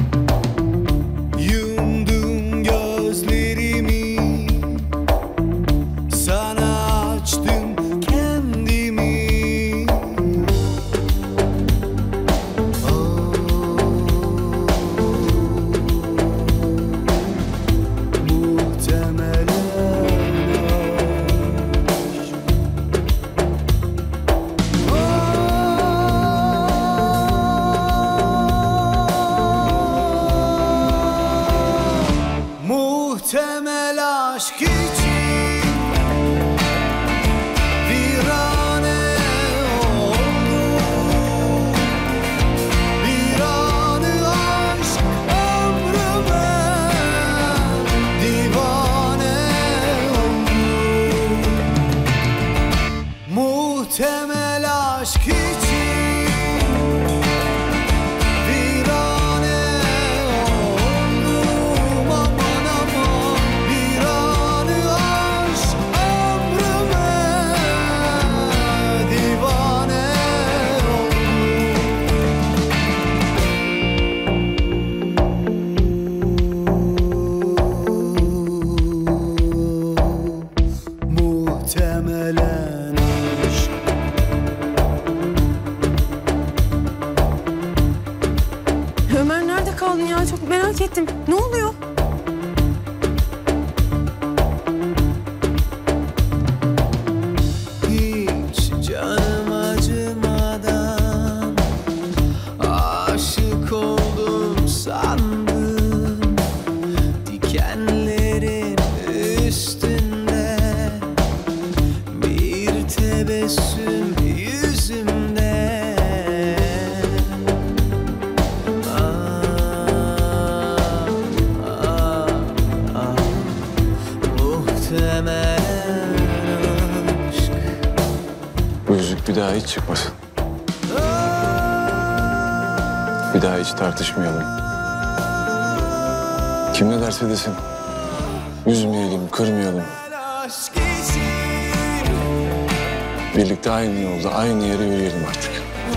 yumdum gözlerimi, sana açtım kendimi. Muhtemel aşk için virane oldum. Bir anı aşk ömrüme divane oldum. Muhtemel aşk için virane oldum. Aman aman bir anı aşk ömrüme divane oldum. Muhtemelen aşk. Ömer nerede kaldın ya? Çok merak ettim. Ne oluyor? Hiç canım acımadan aşık oldum sandım. Dikenlerin üstünde bir tebessüm yüzümde. Muhtemelen aşk. Bu yüzük bir daha hiç çıkmasın. Bir daha hiç tartışmayalım. Kim ne derse desin. Üzmeyelim, kırmayalım. Birlikte aynı yolda, aynı yere yürüyelim artık.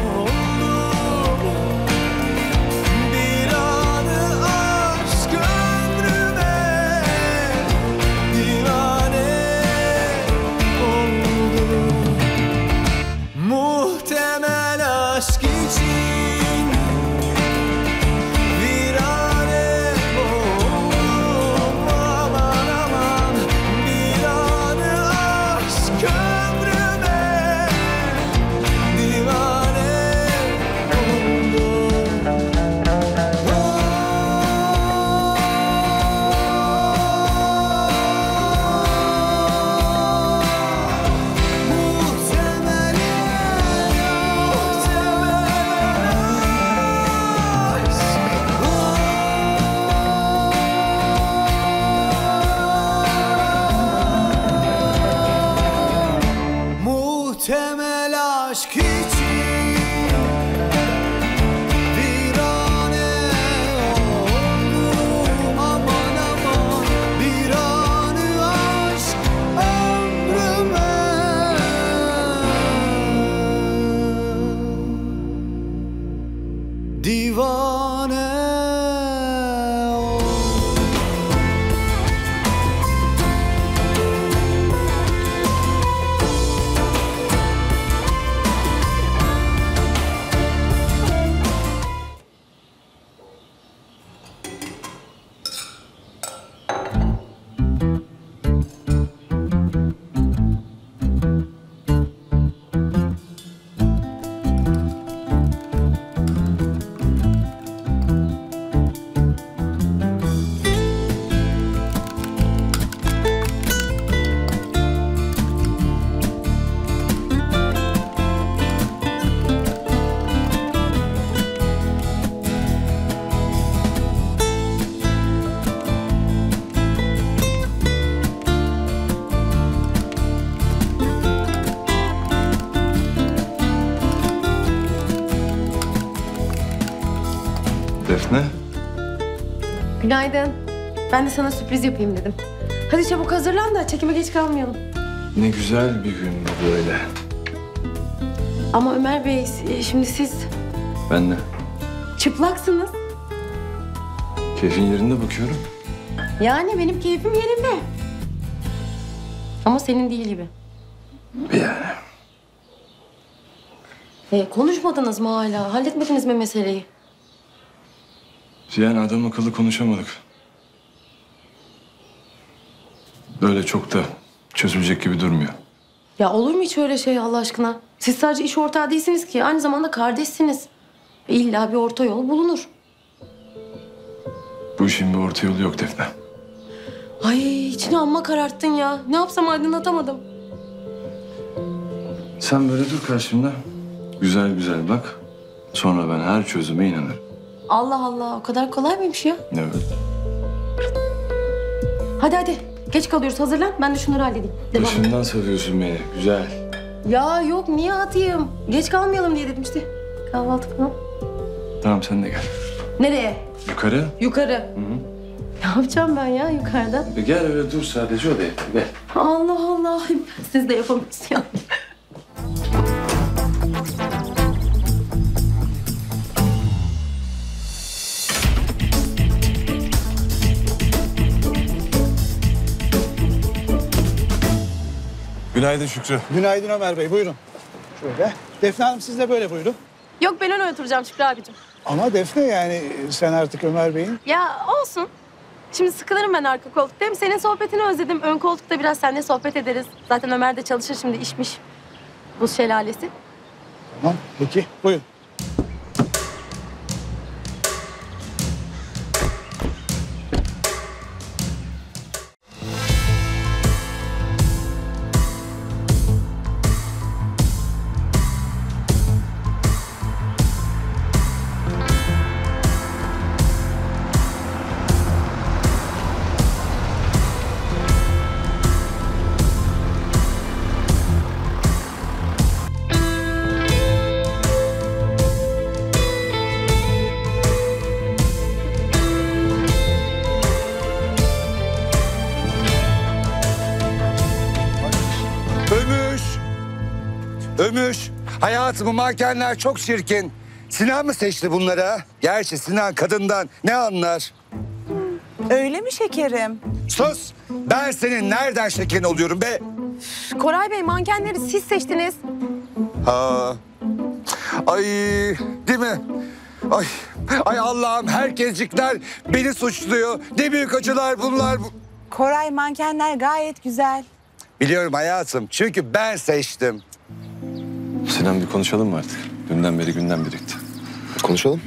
Defne. Günaydın. Ben de sana sürpriz yapayım dedim. Hadi çabuk hazırlan da çekime geç kalmayalım. Ne güzel bir gün bu böyle. Ama Ömer Bey, şimdi siz Ben de. çıplaksınız. Keyfin yerinde bakıyorum. Yani benim keyfim yerinde. Ama senin değil gibi. Yani. Konuşmadınız mı hala? Halletmediniz mi meseleyi? Yani adam akıllı konuşamadık. Böyle çok da çözülecek gibi durmuyor. Ya olur mu hiç öyle şey Allah aşkına? Siz sadece iş ortağı değilsiniz ki. Aynı zamanda kardeşsiniz. İlla bir orta yol bulunur. Bu işin bir orta yolu yok Defne. Ay içini amma kararttın ya. Ne yapsam aydınlatamadım. Sen böyle dur karşımda. Güzel güzel bak. Sonra ben her çözüme inanırım. Allah Allah, o kadar kolay mıymış ya? Evet. Hadi hadi. Geç kalıyoruz, hazırlan. Ben de şunları halledeyim. Devam. Başından sarıyorsun beni. Güzel. Ya yok, niye atayım? Geç kalmayalım diye dedim işte. Kahvaltı falan. Tamam sen de gel. Nereye? Yukarı. Yukarı. Hı hı. Ne yapacağım ben ya yukarıda? Gel öyle dur sadece odaya. Gel. Allah Allah. Siz de yapamıyorsunuz ya. Günaydın Şükrü. Günaydın Ömer Bey, buyurun. Şöyle. Defne Hanım siz de böyle buyurun. Yok ben öne oturacağım Şükrü abicim. Ama Defne yani sen artık Ömer Bey'in... Ya olsun. Şimdi sıkılırım ben arka koltukta. Hem senin sohbetini özledim. Ön koltukta biraz seninle sohbet ederiz. Zaten Ömer de çalışır şimdi işmiş. Buz şelalesi. Tamam, peki buyurun. Ömür, hayatımı mankenler çok çirkin. Sinan mı seçti bunları ha? Gerçi Sinan kadından ne anlar? Öyle mi şekerim? Sus! Ben senin nereden şekerin oluyorum be? Koray Bey, mankenleri siz seçtiniz. Ha. Ay, değil mi? Ay Allah'ım, herkescikler beni suçluyor. Ne büyük acılar bunlar. Koray, mankenler gayet güzel. Biliyorum hayatım, çünkü ben seçtim. Sinan, bir konuşalım mı artık? Dünden beri gündem birikti. Konuşalım.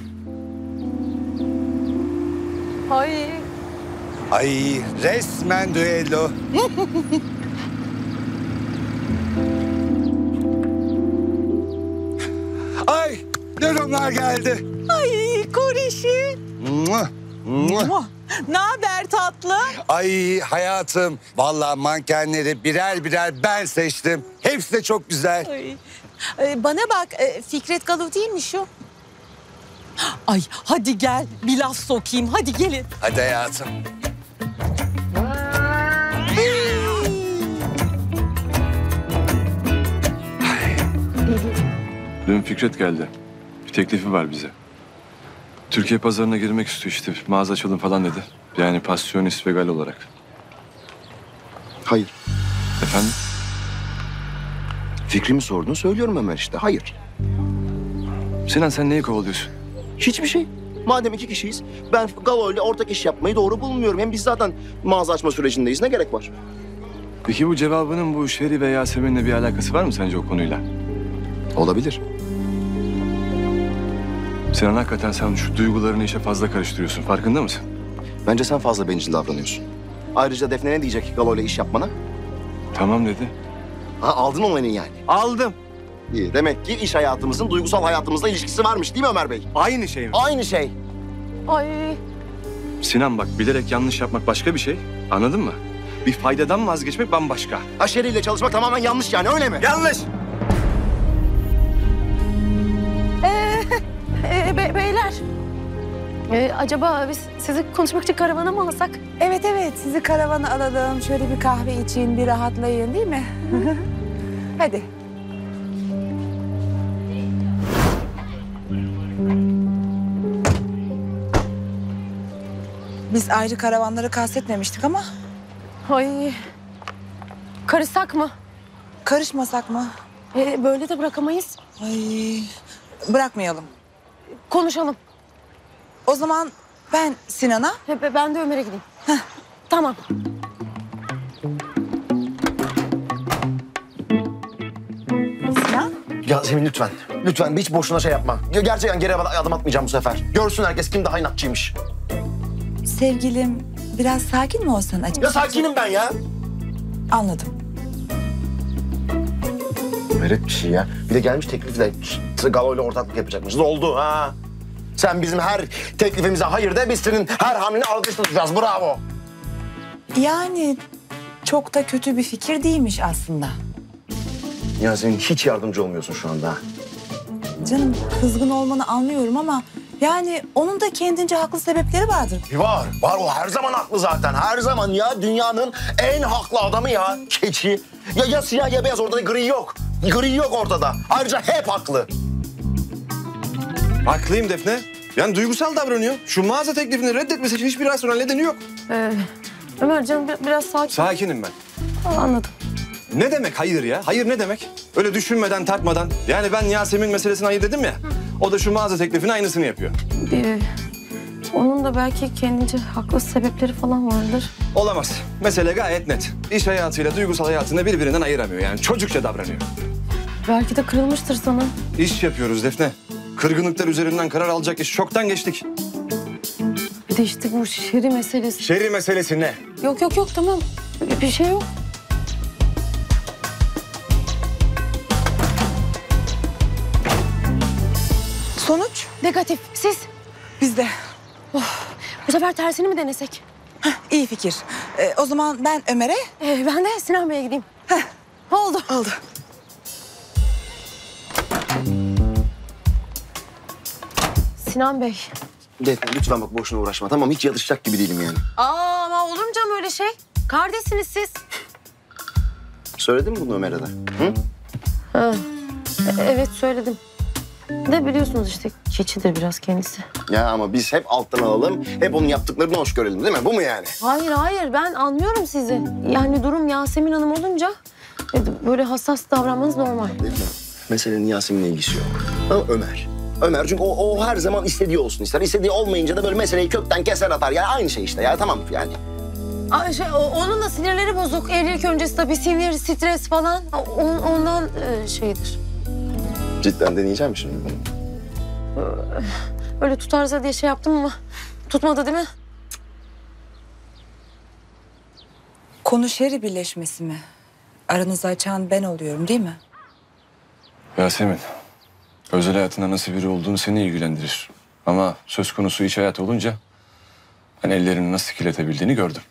Ay, resmen düello. Ay, yorumlar geldi. Ay Korişi. Ne haber tatlı? Ay hayatım, vallahi mankenleri birer birer ben seçtim. Hepsi de çok güzel. Bana bak, Fikret Galı değil mi şu? Ay hadi gel bir laf sokayım, hadi gelin. Hadi hayatım. Dün Fikret geldi. Bir teklifi var bize. Türkiye pazarına girmek istiyor işte. Mağaza açalım falan dedi. Yani pasyonist ve gal olarak. Hayır. Efendim? Fikrimi sordun, söylüyorum Ömer işte. Hayır. Sinan, sen neyi kovalıyorsun? Hiçbir şey. Madem 2 kişiyiz, ben Galo ile ortak iş yapmayı doğru bulmuyorum. Hem biz zaten mağaza açma sürecindeyiz. Ne gerek var? Peki bu cevabının bu Şeri ve Yasemin'le bir alakası var mı sence o konuyla? Olabilir. Sinan, hakikaten sen şu duygularını işe fazla karıştırıyorsun. Farkında mısın? Bence sen fazla bencil davranıyorsun. Ayrıca Defne ne diyecek Galo ile iş yapmana? Tamam dedi. Ha, aldın onu yani. Aldım. İyi, demek ki iş hayatımızın duygusal hayatımızla ilişkisi varmış değil mi Ömer Bey? Aynı şey mi? Aynı şey. Ay. Sinan bak, bilerek yanlış yapmak başka bir şey. Anladın mı? Bir faydadan vazgeçmek bambaşka. Şeri ile çalışmak tamamen yanlış yani, öyle mi? Yanlış. Beyler. Acaba biz sizi konuşmak için karavana mı alsak? Evet, sizi karavana alalım. Şöyle bir kahve için, bir rahatlayın değil mi? Hadi. Biz ayrı karavanları kastetmemiştik ama. Ay. Karışsak mı? Karışmasak mı? Böyle de bırakamayız. Ay. Bırakmayalım. Konuşalım. O zaman ben Sinan'a. Ben de Ömer'e gideyim. Tamam. Sinan? Yasemin lütfen. Lütfen hiç boşuna şey yapma. Gerçekten geri adım atmayacağım bu sefer. Görsün herkes kim daha inatçıymış. Sevgilim, biraz sakin mi olsan acaba? Ya sakinim ben ya. Anladım. Hayret bir şey ya. Bir de gelmiş teklifle Galo ile ortaklık yapacakmışız. Oldu ha. Sen bizim her teklifimize hayır de, biz senin her hamleni alkışlatacağız. Bravo. Yani çok da kötü bir fikir değilmiş aslında. Yasemin hiç yardımcı olmuyorsun şu anda. Canım, kızgın olmanı anlıyorum ama yani onun da kendince haklı sebepleri vardır. Var. O her zaman haklı zaten. Her zaman ya. Dünyanın en haklı adamı ya. Keçi. Ya siyah ya beyaz, ortada gri yok. Gri yok ortada. Ayrıca hep haklı. Haklıyım Defne. Yani duygusal davranıyor. Şu mağaza teklifini reddetmesi için hiçbir rasyonel nedeni yok. Ömer canım biraz sakin. Sakinim ben. Anladım. Ne demek hayır ya? Hayır ne demek? Öyle düşünmeden, tartmadan. Yani ben Yasemin meselesine hayır dedim ya. O da şu mağaza teklifinin aynısını yapıyor. Onun da belki kendince haklı sebepleri falan vardır. Olamaz. Mesele gayet net. İş hayatıyla duygusal hayatını birbirinden ayıramıyor. Yani çocukça davranıyor. Belki de kırılmıştır sana. İş yapıyoruz Defne. Kırgınlıklar üzerinden karar alacak iş çoktan geçtik. Bir de işte bu Şeri meselesi. Şeri meselesi ne? Yok tamam. Bir şey yok. Sonuç? Negatif. Siz? Biz de. Bu sefer tersini mi denesek? İyi fikir. O zaman ben Ömer'e. Ben de Sinan Bey'e gideyim. Oldu. Sinan Bey. Defne lütfen bak, boşuna uğraşma. Tamam, hiç yatışacak gibi değilim yani. Ama olur mu canım öyle şey? Kardeşsiniz siz. Söyledin mi bunu Ömer'e de? Hı? Evet söyledim. De biliyorsunuz işte keçidir biraz kendisi. Ya ama biz hep alttan alalım, hep onun yaptıklarını hoş görelim değil mi? Bu mu yani? Hayır ben anlıyorum sizi. Yani durum Yasemin Hanım olunca böyle hassas davranmanız normal. Meselenin Yasemin'le ilgisi yok. Ama Ömer çünkü o her zaman istediği olsun ister. İstediği olmayınca da böyle meseleyi kökten keser atar. Yani aynı şey işte ya tamam yani. Onun da sinirleri bozuk. Evlilik öncesi tabii sinir, stres falan. Ondan şeydir. Cidden deneyeceğim şimdi bunu. Öyle tutarsa diye şey yaptım ama tutmadı değil mi? Konu Şeri birleşmesi mi? Aranızı açan ben oluyorum değil mi? Yasemin, özel hayatında nasıl biri olduğunu seni ilgilendirir. Ama söz konusu iç hayat olunca ben ellerini nasıl kirletebildiğini gördüm.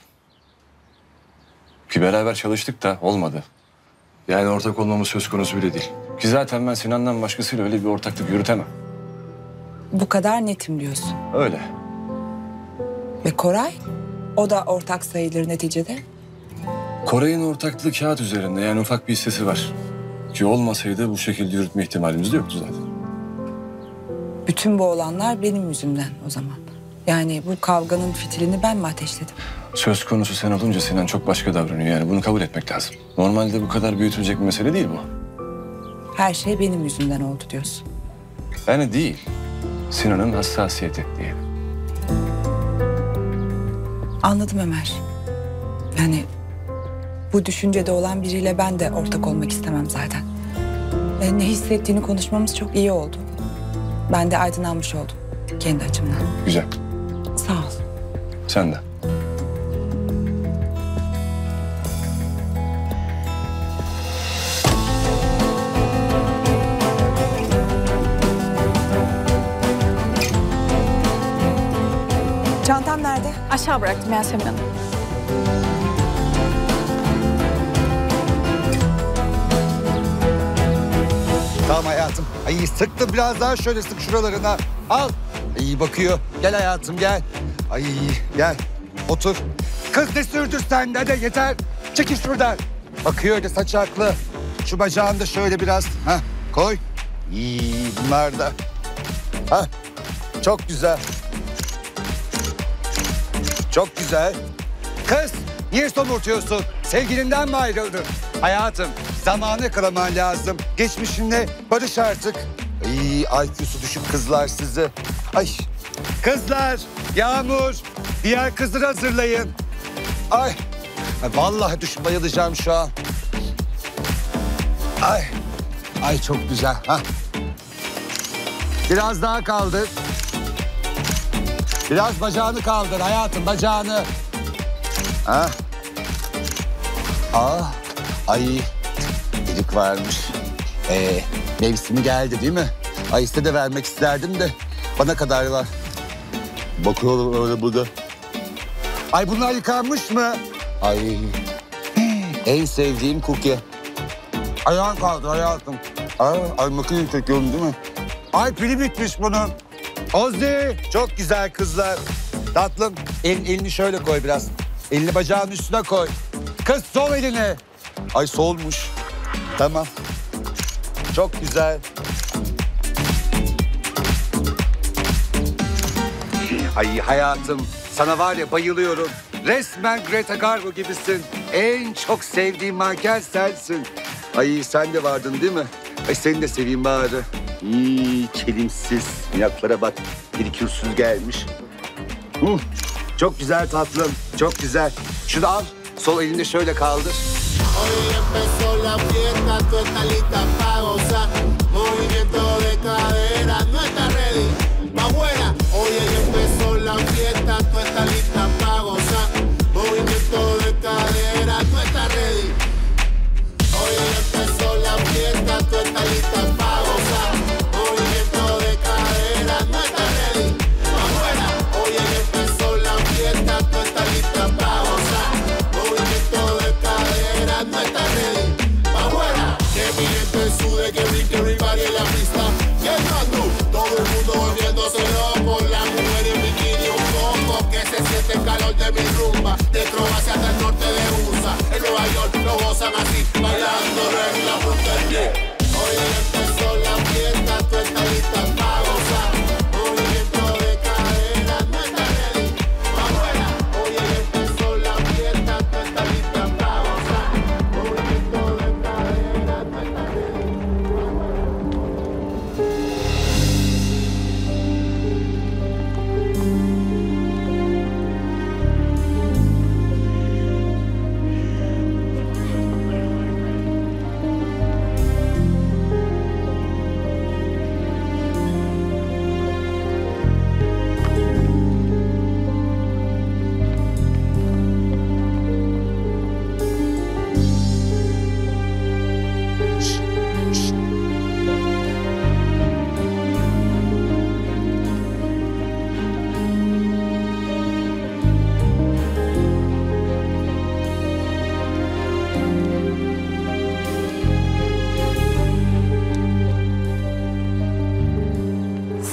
Ki beraber çalıştık da olmadı. Yani ortak olmamız söz konusu bile değil. Ki zaten ben Sinan'dan başkasıyla öyle bir ortaklık yürütemem. Bu kadar netim diyorsun. Öyle. Ve Koray? O da ortak sayılır neticede. Koray'ın ortaklığı kağıt üzerinde, yani ufak bir hissesi var. Ki olmasaydı bu şekilde yürütme ihtimalimiz de yoktu zaten. Bütün bu olanlar benim yüzümden o zaman. Yani bu kavganın fitilini ben mi ateşledim? Söz konusu sen olunca Sinan çok başka davranıyor, yani bunu kabul etmek lazım. Normalde bu kadar büyütülecek bir mesele değil bu. Her şey benim yüzümden oldu diyorsun. Yani değil. Sinan'ın hassasiyeti diye. Anladım Ömer. Yani bu düşüncede olan biriyle ben de ortak olmak istemem zaten. Ne hissettiğini konuşmamız çok iyi oldu. Ben de aydınlanmış oldum kendi açımdan. Güzel. Sağ ol. Sen de. Çantam nerede? Aşağı bıraktım Yasemin Hanım. Tamam hayatım. Ay sıktım biraz daha şöyle sık şuralarına. Al. İyi bakıyor. Gel hayatım gel. Ay gel. Otur. Kız ne sürdür sende de yeter. Çekil şuradan. Bakıyor öyle saçaklı. Şu bacağını da şöyle biraz. Heh, koy. İyi bunlar da. Heh, çok güzel. Çok güzel. Kız niye somurtuyorsun? Sevgilinden mi ayrıldın? Hayatım zamanı yakalaman lazım. Geçmişinle barış artık. Ay IQ'su düşük kızlar sizi. Ay kızlar, Yağmur, diğer kızları hazırlayın. Ay vallahi düşüp bayılacağım şu an. Ay çok güzel. Ha. Biraz daha kaldır. Biraz bacağını kaldır hayatım, bacağını. Ha. Ay delik varmış. Mevsimi geldi değil mi? Ay size de vermek isterdim de bana kadar var. Bakıyorum öyle burada. Ay bunlar yıkanmış mı? Ay en sevdiğim cookie. Ayağın kaldı hayatım. Ay makineyi çekiyorum değil mi? Ay pili bitmiş bunun. Ozi çok güzel kızlar. Tatlım elini şöyle koy biraz. Elini bacağın üstüne koy. Kız sol elini. Ay solmuş. Tamam. Çok güzel. Ay hayatım sana var ya bayılıyorum. Resmen Greta Garbo gibisin. En çok sevdiğim manken sensin. Ay sen de vardın değil mi? Ay seni de seveyim bari. İyi kelimsiz. Yaklara bak. Pirikürsüz gelmiş. Çok güzel tatlım. Çok güzel. Şunu al. Sol elini şöyle kaldır. Hoy empezó la fiesta, tú estás lista para gozar. Movimiento de cadera, no estás ready, pa' afuera. Hoy empezó la fiesta, tú estás lista para gozar. Movimiento de cadera, tú estás ready. Hoy empezó la fiesta, tú estás lista para gozar. Movimiento de cadera, no estás ready, pa' afuera. Hoy empezó la fiesta, tú estás lista para gozar. Movimiento de cadera, no estás ready, pa' afuera. Que mi gente sude, que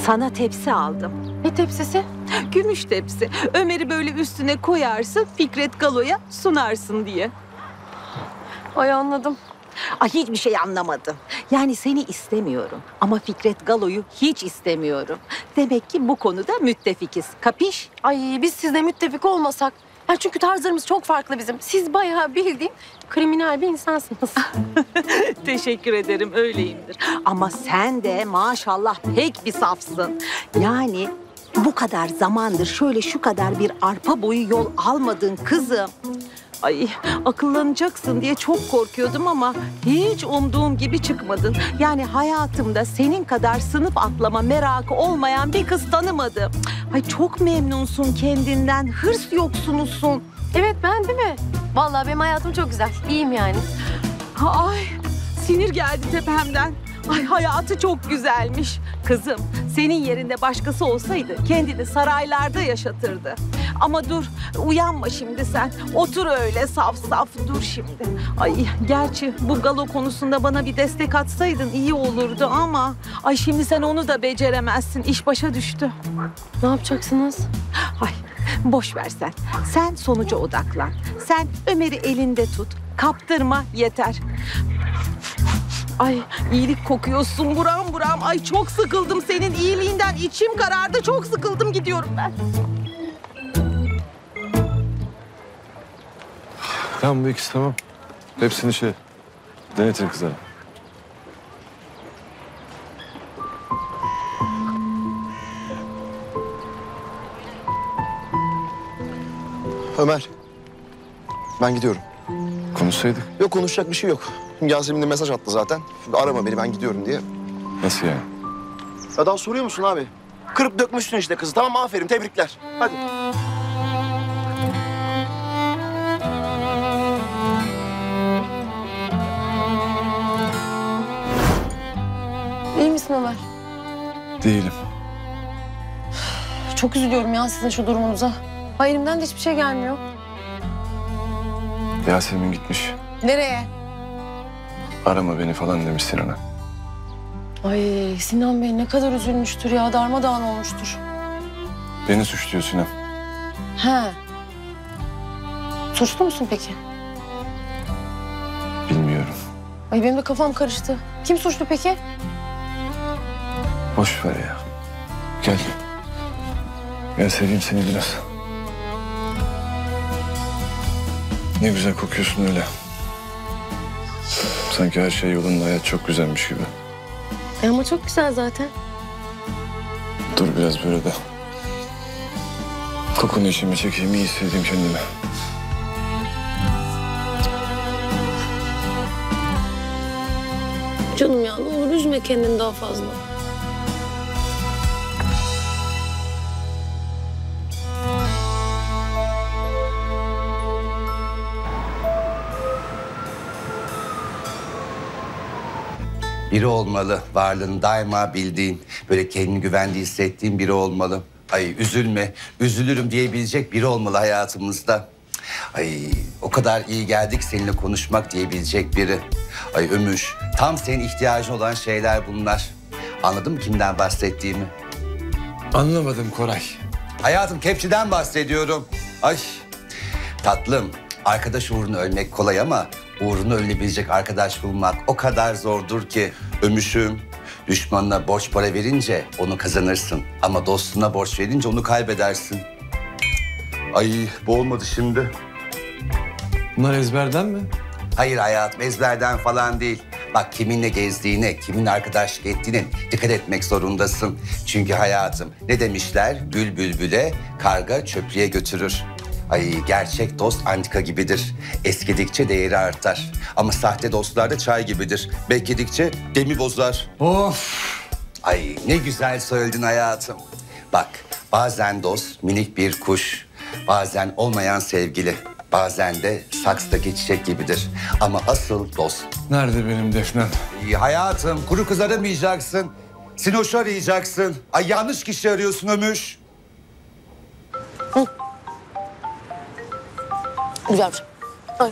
Sana tepsi aldım. Ne tepsisi? Gümüş tepsi. Ömer'i böyle üstüne koyarsın, Fikret Galo'ya sunarsın diye. Ay anladım. Ay hiçbir şey anlamadım. Yani seni istemiyorum ama Fikret Galo'yu hiç istemiyorum. Demek ki bu konuda müttefikiz. Kapiş? Ay biz sizle müttefik olmasak. Ya çünkü tarzlarımız çok farklı bizim. Siz bayağı bildiğin kriminal bir insansınız. Teşekkür ederim, öyleyimdir. Ama sen de maşallah pek bir safsın. Yani bu kadar zamandır şöyle şu kadar bir arpa boyu yol almadın kızım. Ay akıllanacaksın diye çok korkuyordum ama hiç umduğum gibi çıkmadın. Yani hayatımda senin kadar sınıf atlama merakı olmayan bir kız tanımadım. Ay çok memnunsun kendinden, hırs yoksunusun. Evet ben değil mi? Vallahi benim hayatım çok güzel. İyiyim yani. Ay sinir geldi tepemden. Ay hayatı çok güzelmiş. Kızım senin yerinde başkası olsaydı kendini saraylarda yaşatırdı. Ama dur uyanma şimdi sen. Otur öyle saf saf dur şimdi. Ay gerçi bu galo konusunda bana bir destek atsaydın iyi olurdu ama... Ay şimdi sen onu da beceremezsin. İş başa düştü. Ne yapacaksınız? Ay boş ver sen. Sen sonuca odaklan. Sen Ömer'i elinde tut. Kaptırma yeter. Ay iyilik kokuyorsun buram buram. Ay çok sıkıldım senin iyiliğinden. İçim karardı. Çok sıkıldım gidiyorum ben. Tamam bu ikisi tamam. Hepsini denetin kızlara. Ömer. Ben gidiyorum. Konuşsaydık. Yok konuşacak bir şey yok. Yasemin de mesaj attı zaten. Arama beni ben gidiyorum diye. Nasıl yani? Ya daha soruyor musun abi? Kırıp dökmüşsün işte kızı. Tamam aferin tebrikler. Hadi. İyi misin Ömer? Değilim. Çok üzülüyorum ya sizin şu durumunuza. Ay elimden de hiçbir şey gelmiyor. Yasemin gitmiş. Nereye? Arama beni falan demiş Sinan'a. Ay Sinan Bey ne kadar üzülmüştür ya. Darmadağın olmuştur. Beni suçluyor Sinan. He. Suçlu musun peki? Bilmiyorum. Ay benim de kafam karıştı. Kim suçlu peki? Boş ver ya. Gel. Gel seveyim seni biraz. Ne güzel kokuyorsun öyle. Sanki her şey yolunda, hayat çok güzelmiş gibi. Ama çok güzel zaten. Dur biraz böyle de. Kokunu içime çekeyim, iyi hissedeyim kendimi. Canım ya ne olur üzme kendini daha fazla. Biri olmalı. Varlığını daima bildiğin, böyle kendini güvende hissettiğin biri olmalı. Ay üzülme, üzülürüm diyebilecek biri olmalı hayatımızda. Ay o kadar iyi geldik seninle konuşmak diyebilecek biri. Ay Ömür, tam senin ihtiyacın olan şeyler bunlar. Anladın mı kimden bahsettiğimi? Anlamadım Koray. Hayatım kepçiden bahsediyorum. Ay tatlım, arkadaş uğruna ölmek kolay ama uğruna ölebilecek arkadaş bulmak o kadar zordur ki. Ömüşüm, düşmanına borç para verince onu kazanırsın. Ama dostuna borç verince onu kaybedersin. Ay bu olmadı şimdi. Bunlar ezberden mi? Hayır hayatım ezberden falan değil. Bak kiminle gezdiğine, kimin arkadaşlık ettiğine dikkat etmek zorundasın. Çünkü hayatım ne demişler? Gül bülbüle, karga çöplüğe götürür. Ay gerçek dost antika gibidir. Eskidikçe değeri artar. Ama sahte dostlar da çay gibidir. Bekledikçe demi bozar. Of! Ay ne güzel söyledin hayatım. Bak bazen dost minik bir kuş, bazen olmayan sevgili, bazen de saksıdaki çiçek gibidir. Ama asıl dost. Nerede benim Defnem? İyi hayatım kuru kız aramayacaksın. Sinoş'u arayacaksın. Ay yanlış kişi arıyorsun Ömür. Güzel. Ay.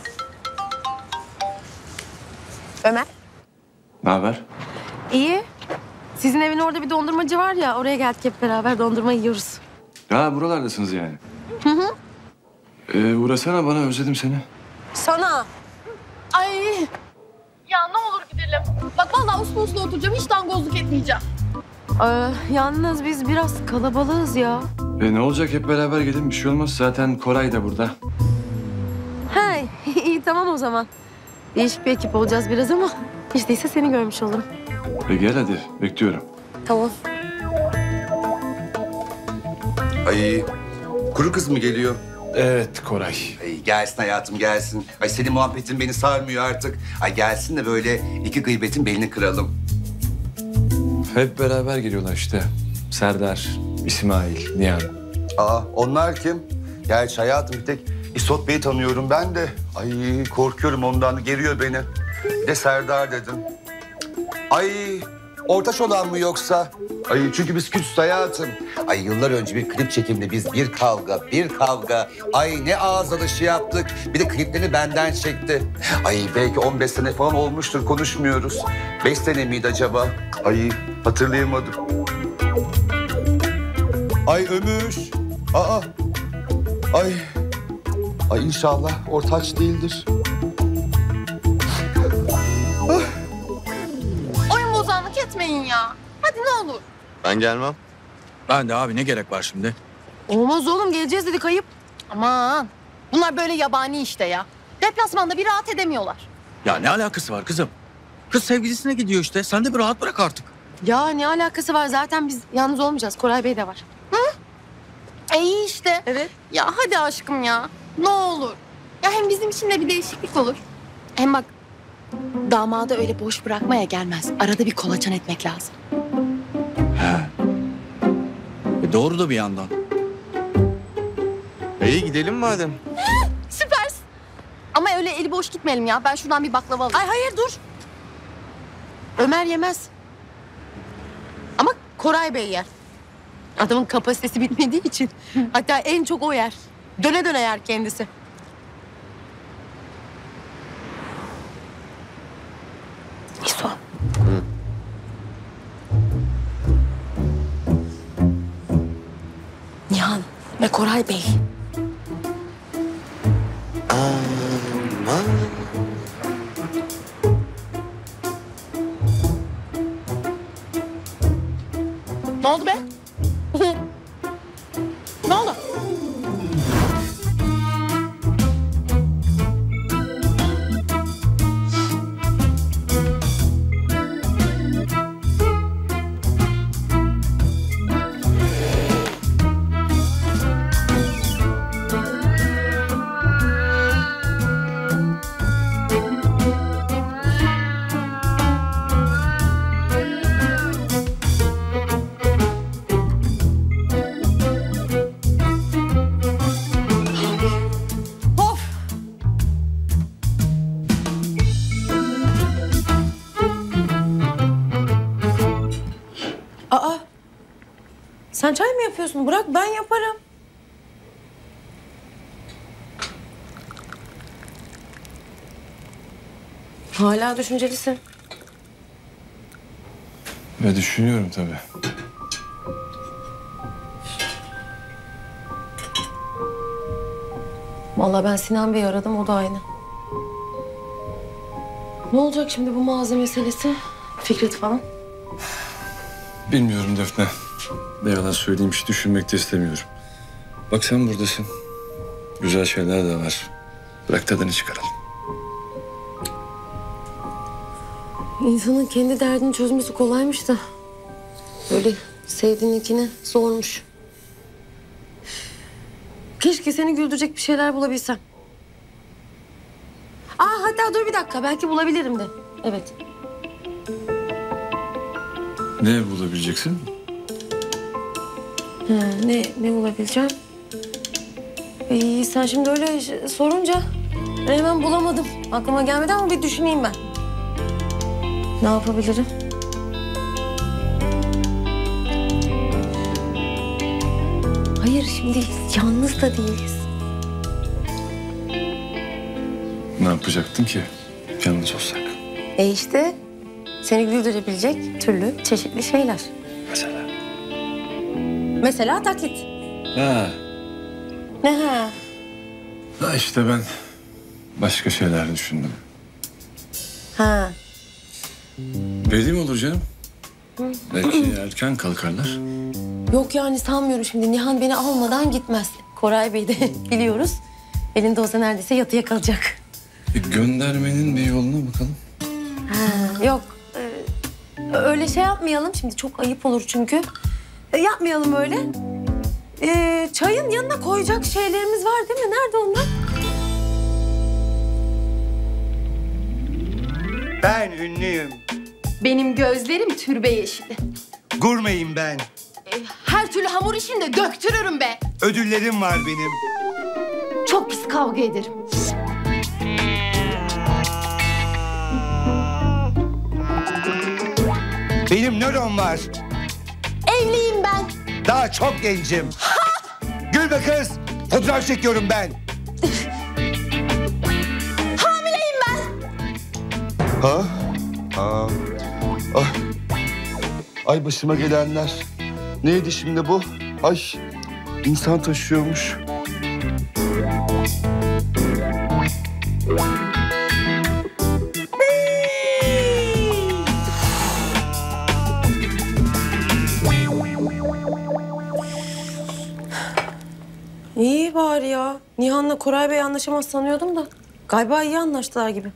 Ömer. Ne haber? İyi. Sizin evin orada bir dondurmacı var ya, oraya geldik hep beraber dondurma yiyoruz. Ha buralardasınız yani. Hı hı. Uğrasana bana, özledim seni. Sana. Ay. Ya ne olur gidelim. Bak vallahi uslu uslu oturacağım, hiç dangozluk etmeyeceğim. Yalnız biz biraz kalabalığız ya. Ne olacak, hep beraber gelin, bir şey olmaz. Zaten Koray da burada. He, iyi tamam o zaman. Değişik bir ekip olacağız biraz ama hiç değilse seni görmüş olurum. Gel hadi, bekliyorum. Tamam. Ay, kuru kız mı geliyor? Evet Koray. Ay, gelsin hayatım gelsin. Ay senin muhabbetin beni sarmıyor artık. Ay gelsin de böyle iki gıybetin belini kıralım. Hep beraber geliyorlar işte. Serdar, İsmail, Nihan. Aa onlar kim? Gerçi hayatım bir tek İsot Bey'i tanıyorum ben de. Ay korkuyorum ondan, geriyor beni. Bir de Serdar dedim. Ay ortaş olan mı yoksa? Ay çünkü biz küs hayatım. Ay yıllar önce bir klip çekimde biz bir kavga. Ay ne ağız alışı yaptık. Bir de kliplerini benden çekti. Ay belki 15 sene falan olmuştur, konuşmuyoruz. 5 sene miydi acaba? Ay hatırlayamadım. Ay Ömür. Aa. Ay inşallah ortaç değildir. Oyun bozanlık etmeyin ya. Hadi ne olur. Ben gelmem. Ben de abi, ne gerek var şimdi? Olmaz oğlum, geleceğiz dedik, ayıp. Aman bunlar böyle yabani işte ya. Deplasmanda bir rahat edemiyorlar. Ya ne alakası var kızım? Kız sevgilisine gidiyor işte. Sen de bir rahat bırak artık. Ya ne alakası var, zaten biz yalnız olmayacağız. Koray Bey de var. Hı? İyi işte. Evet. Ya hadi aşkım ya. Ne olur. Ya hem bizim için de bir değişiklik olur. Hem bak, damadı öyle boş bırakmaya gelmez. Arada bir kolaçan etmek lazım. Doğru da bir yandan. İyi gidelim madem. Süpersin. Ama öyle eli boş gitmeyelim ya. Ben şuradan bir baklava alayım. Ay hayır dur. Ömer yemez. Ama Koray Bey yer. Adamın kapasitesi bitmediği için. Hatta en çok o yer. Döne döne yer kendisi. İso. Nihan ve Koray Bey. Aman. Ne oldu be? Ne oldu? Aa, sen çay mı yapıyorsun? Bırak ben yaparım. Hala düşüncelisin. Ve düşünüyorum tabii. Vallahi ben Sinan Bey'i aradım, o da aynı. Ne olacak şimdi bu mağaza meselesi? Fikret falan. Bilmiyorum Defne. Ne yalan söyleyeyim, hiç düşünmek de istemiyorum. Bak sen buradasın. Güzel şeyler de var. Bırak tadını çıkaralım. İnsanın kendi derdini çözmesi kolaymış da böyle sevdiğininkini zormuş. Keşke seni güldürecek bir şeyler bulabilsem. Hatta dur bir dakika, belki bulabilirim de. Evet. Ne bulabileceksin? Ne bulabileceğim? Sen şimdi öyle sorunca ben hemen bulamadım. Aklıma gelmedi ama bir düşüneyim ben. Ne yapabilirim? Hayır, şimdi yalnız da değiliz. Ne yapacaktın ki yalnız olsak? İşte Seni güldürebilecek türlü çeşitli şeyler. Mesela? Mesela taklit. Ha. Ne ha? Ha işte ben başka şeyler düşündüm. Ha. Belli mi olur canım? Belki erken kalkarlar. Yok yani sanmıyorum şimdi. Nihan beni almadan gitmez. Koray Bey de biliyoruz. Elinde olsa neredeyse yatıya kalacak. Göndermenin bir yoluna bakalım. Ha, yok. Öyle şey yapmayalım. Şimdi çok ayıp olur çünkü. Yapmayalım öyle. Çayın yanına koyacak şeylerimiz var değil mi? Nerede onlar? Ben ünlüyüm. Benim gözlerim türbe yeşili. Gurmeyim ben. Her türlü hamur işinde döktürürüm be. Ödüllerim var benim. Çok pis kavga ederim. Benim nöron var. Evliyim ben. Daha çok gencim. Gülme kız. Fotoğraf çekiyorum ben. Hamileyim ben. Ha? Aa. Ah. Ay başıma gelenler. Neydi şimdi bu? Ay insan taşıyormuş. İyi bari ya. Nihan'la Koray Bey anlaşamaz sanıyordum da. Galiba iyi anlaştılar gibi.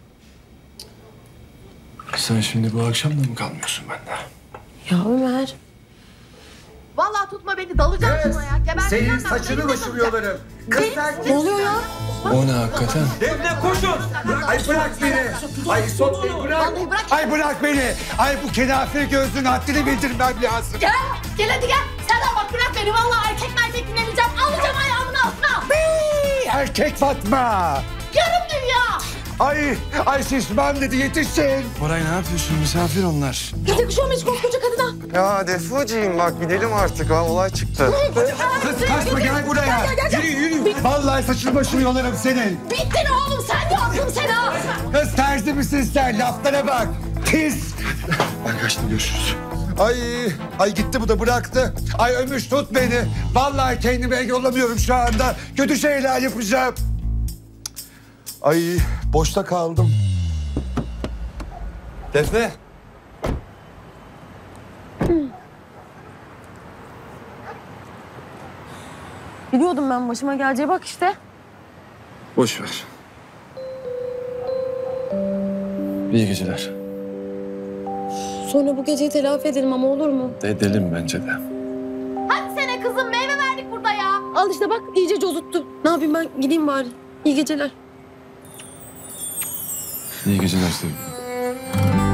Sen şimdi bu akşam da mı kalmıyorsun bende? Ya Ömer. Vallahi tutma beni, dalacağım şuna ya. Geberteceğim Senin ben, saçını seni başımı dalacağım. yolarım. Kız sen Ne oluyor ya? O ne hakikaten? Defne koşun. Ay bırak beni. Ay son bırak. Vallahi bırak. Ay bırak beni. Ay bu kenafir gözlüğün haddini bildirmem lazım. Gel. Gel hadi gel. Sen de bak bırak beni. Vallahi erkek dinlemeyeceğim. Alacağım ayağımın altına. Erkek Fatma. Yarım dünya. Ay şişman dedi yetişin. Koray ne yapıyorsun? Misafir onlar. Gece kuşağım hiç koskoca kadına. Ya Defuciğim bak gidelim artık ha olay çıktı. Kız kaçma gel buraya. Gel. Yürü. Vallahi saçını başını yolarım senin. Bittin oğlum sen de aklım seni ha. Kız terzi misin sen? Laflara bak. Pis. Ben kaçtım, görüşürüz. Ay gitti bu da bıraktı. Ay Ömüş tut beni. Vallahi kendime yollamıyorum şu anda. Kötü şeyler yapacağım. Ay boşta kaldım. Defne. Biliyordum ben başıma geleceği bak işte. Boş ver. İyi geceler. Sonra bu geceyi telafi edelim ama olur mu? Edelim bence de. Hadi sene kızım, meyve verdik burada ya. Al işte bak iyice cozuttu. Ne yapayım ben gideyim bari. İyi geceler. İyi geceler sevgilim.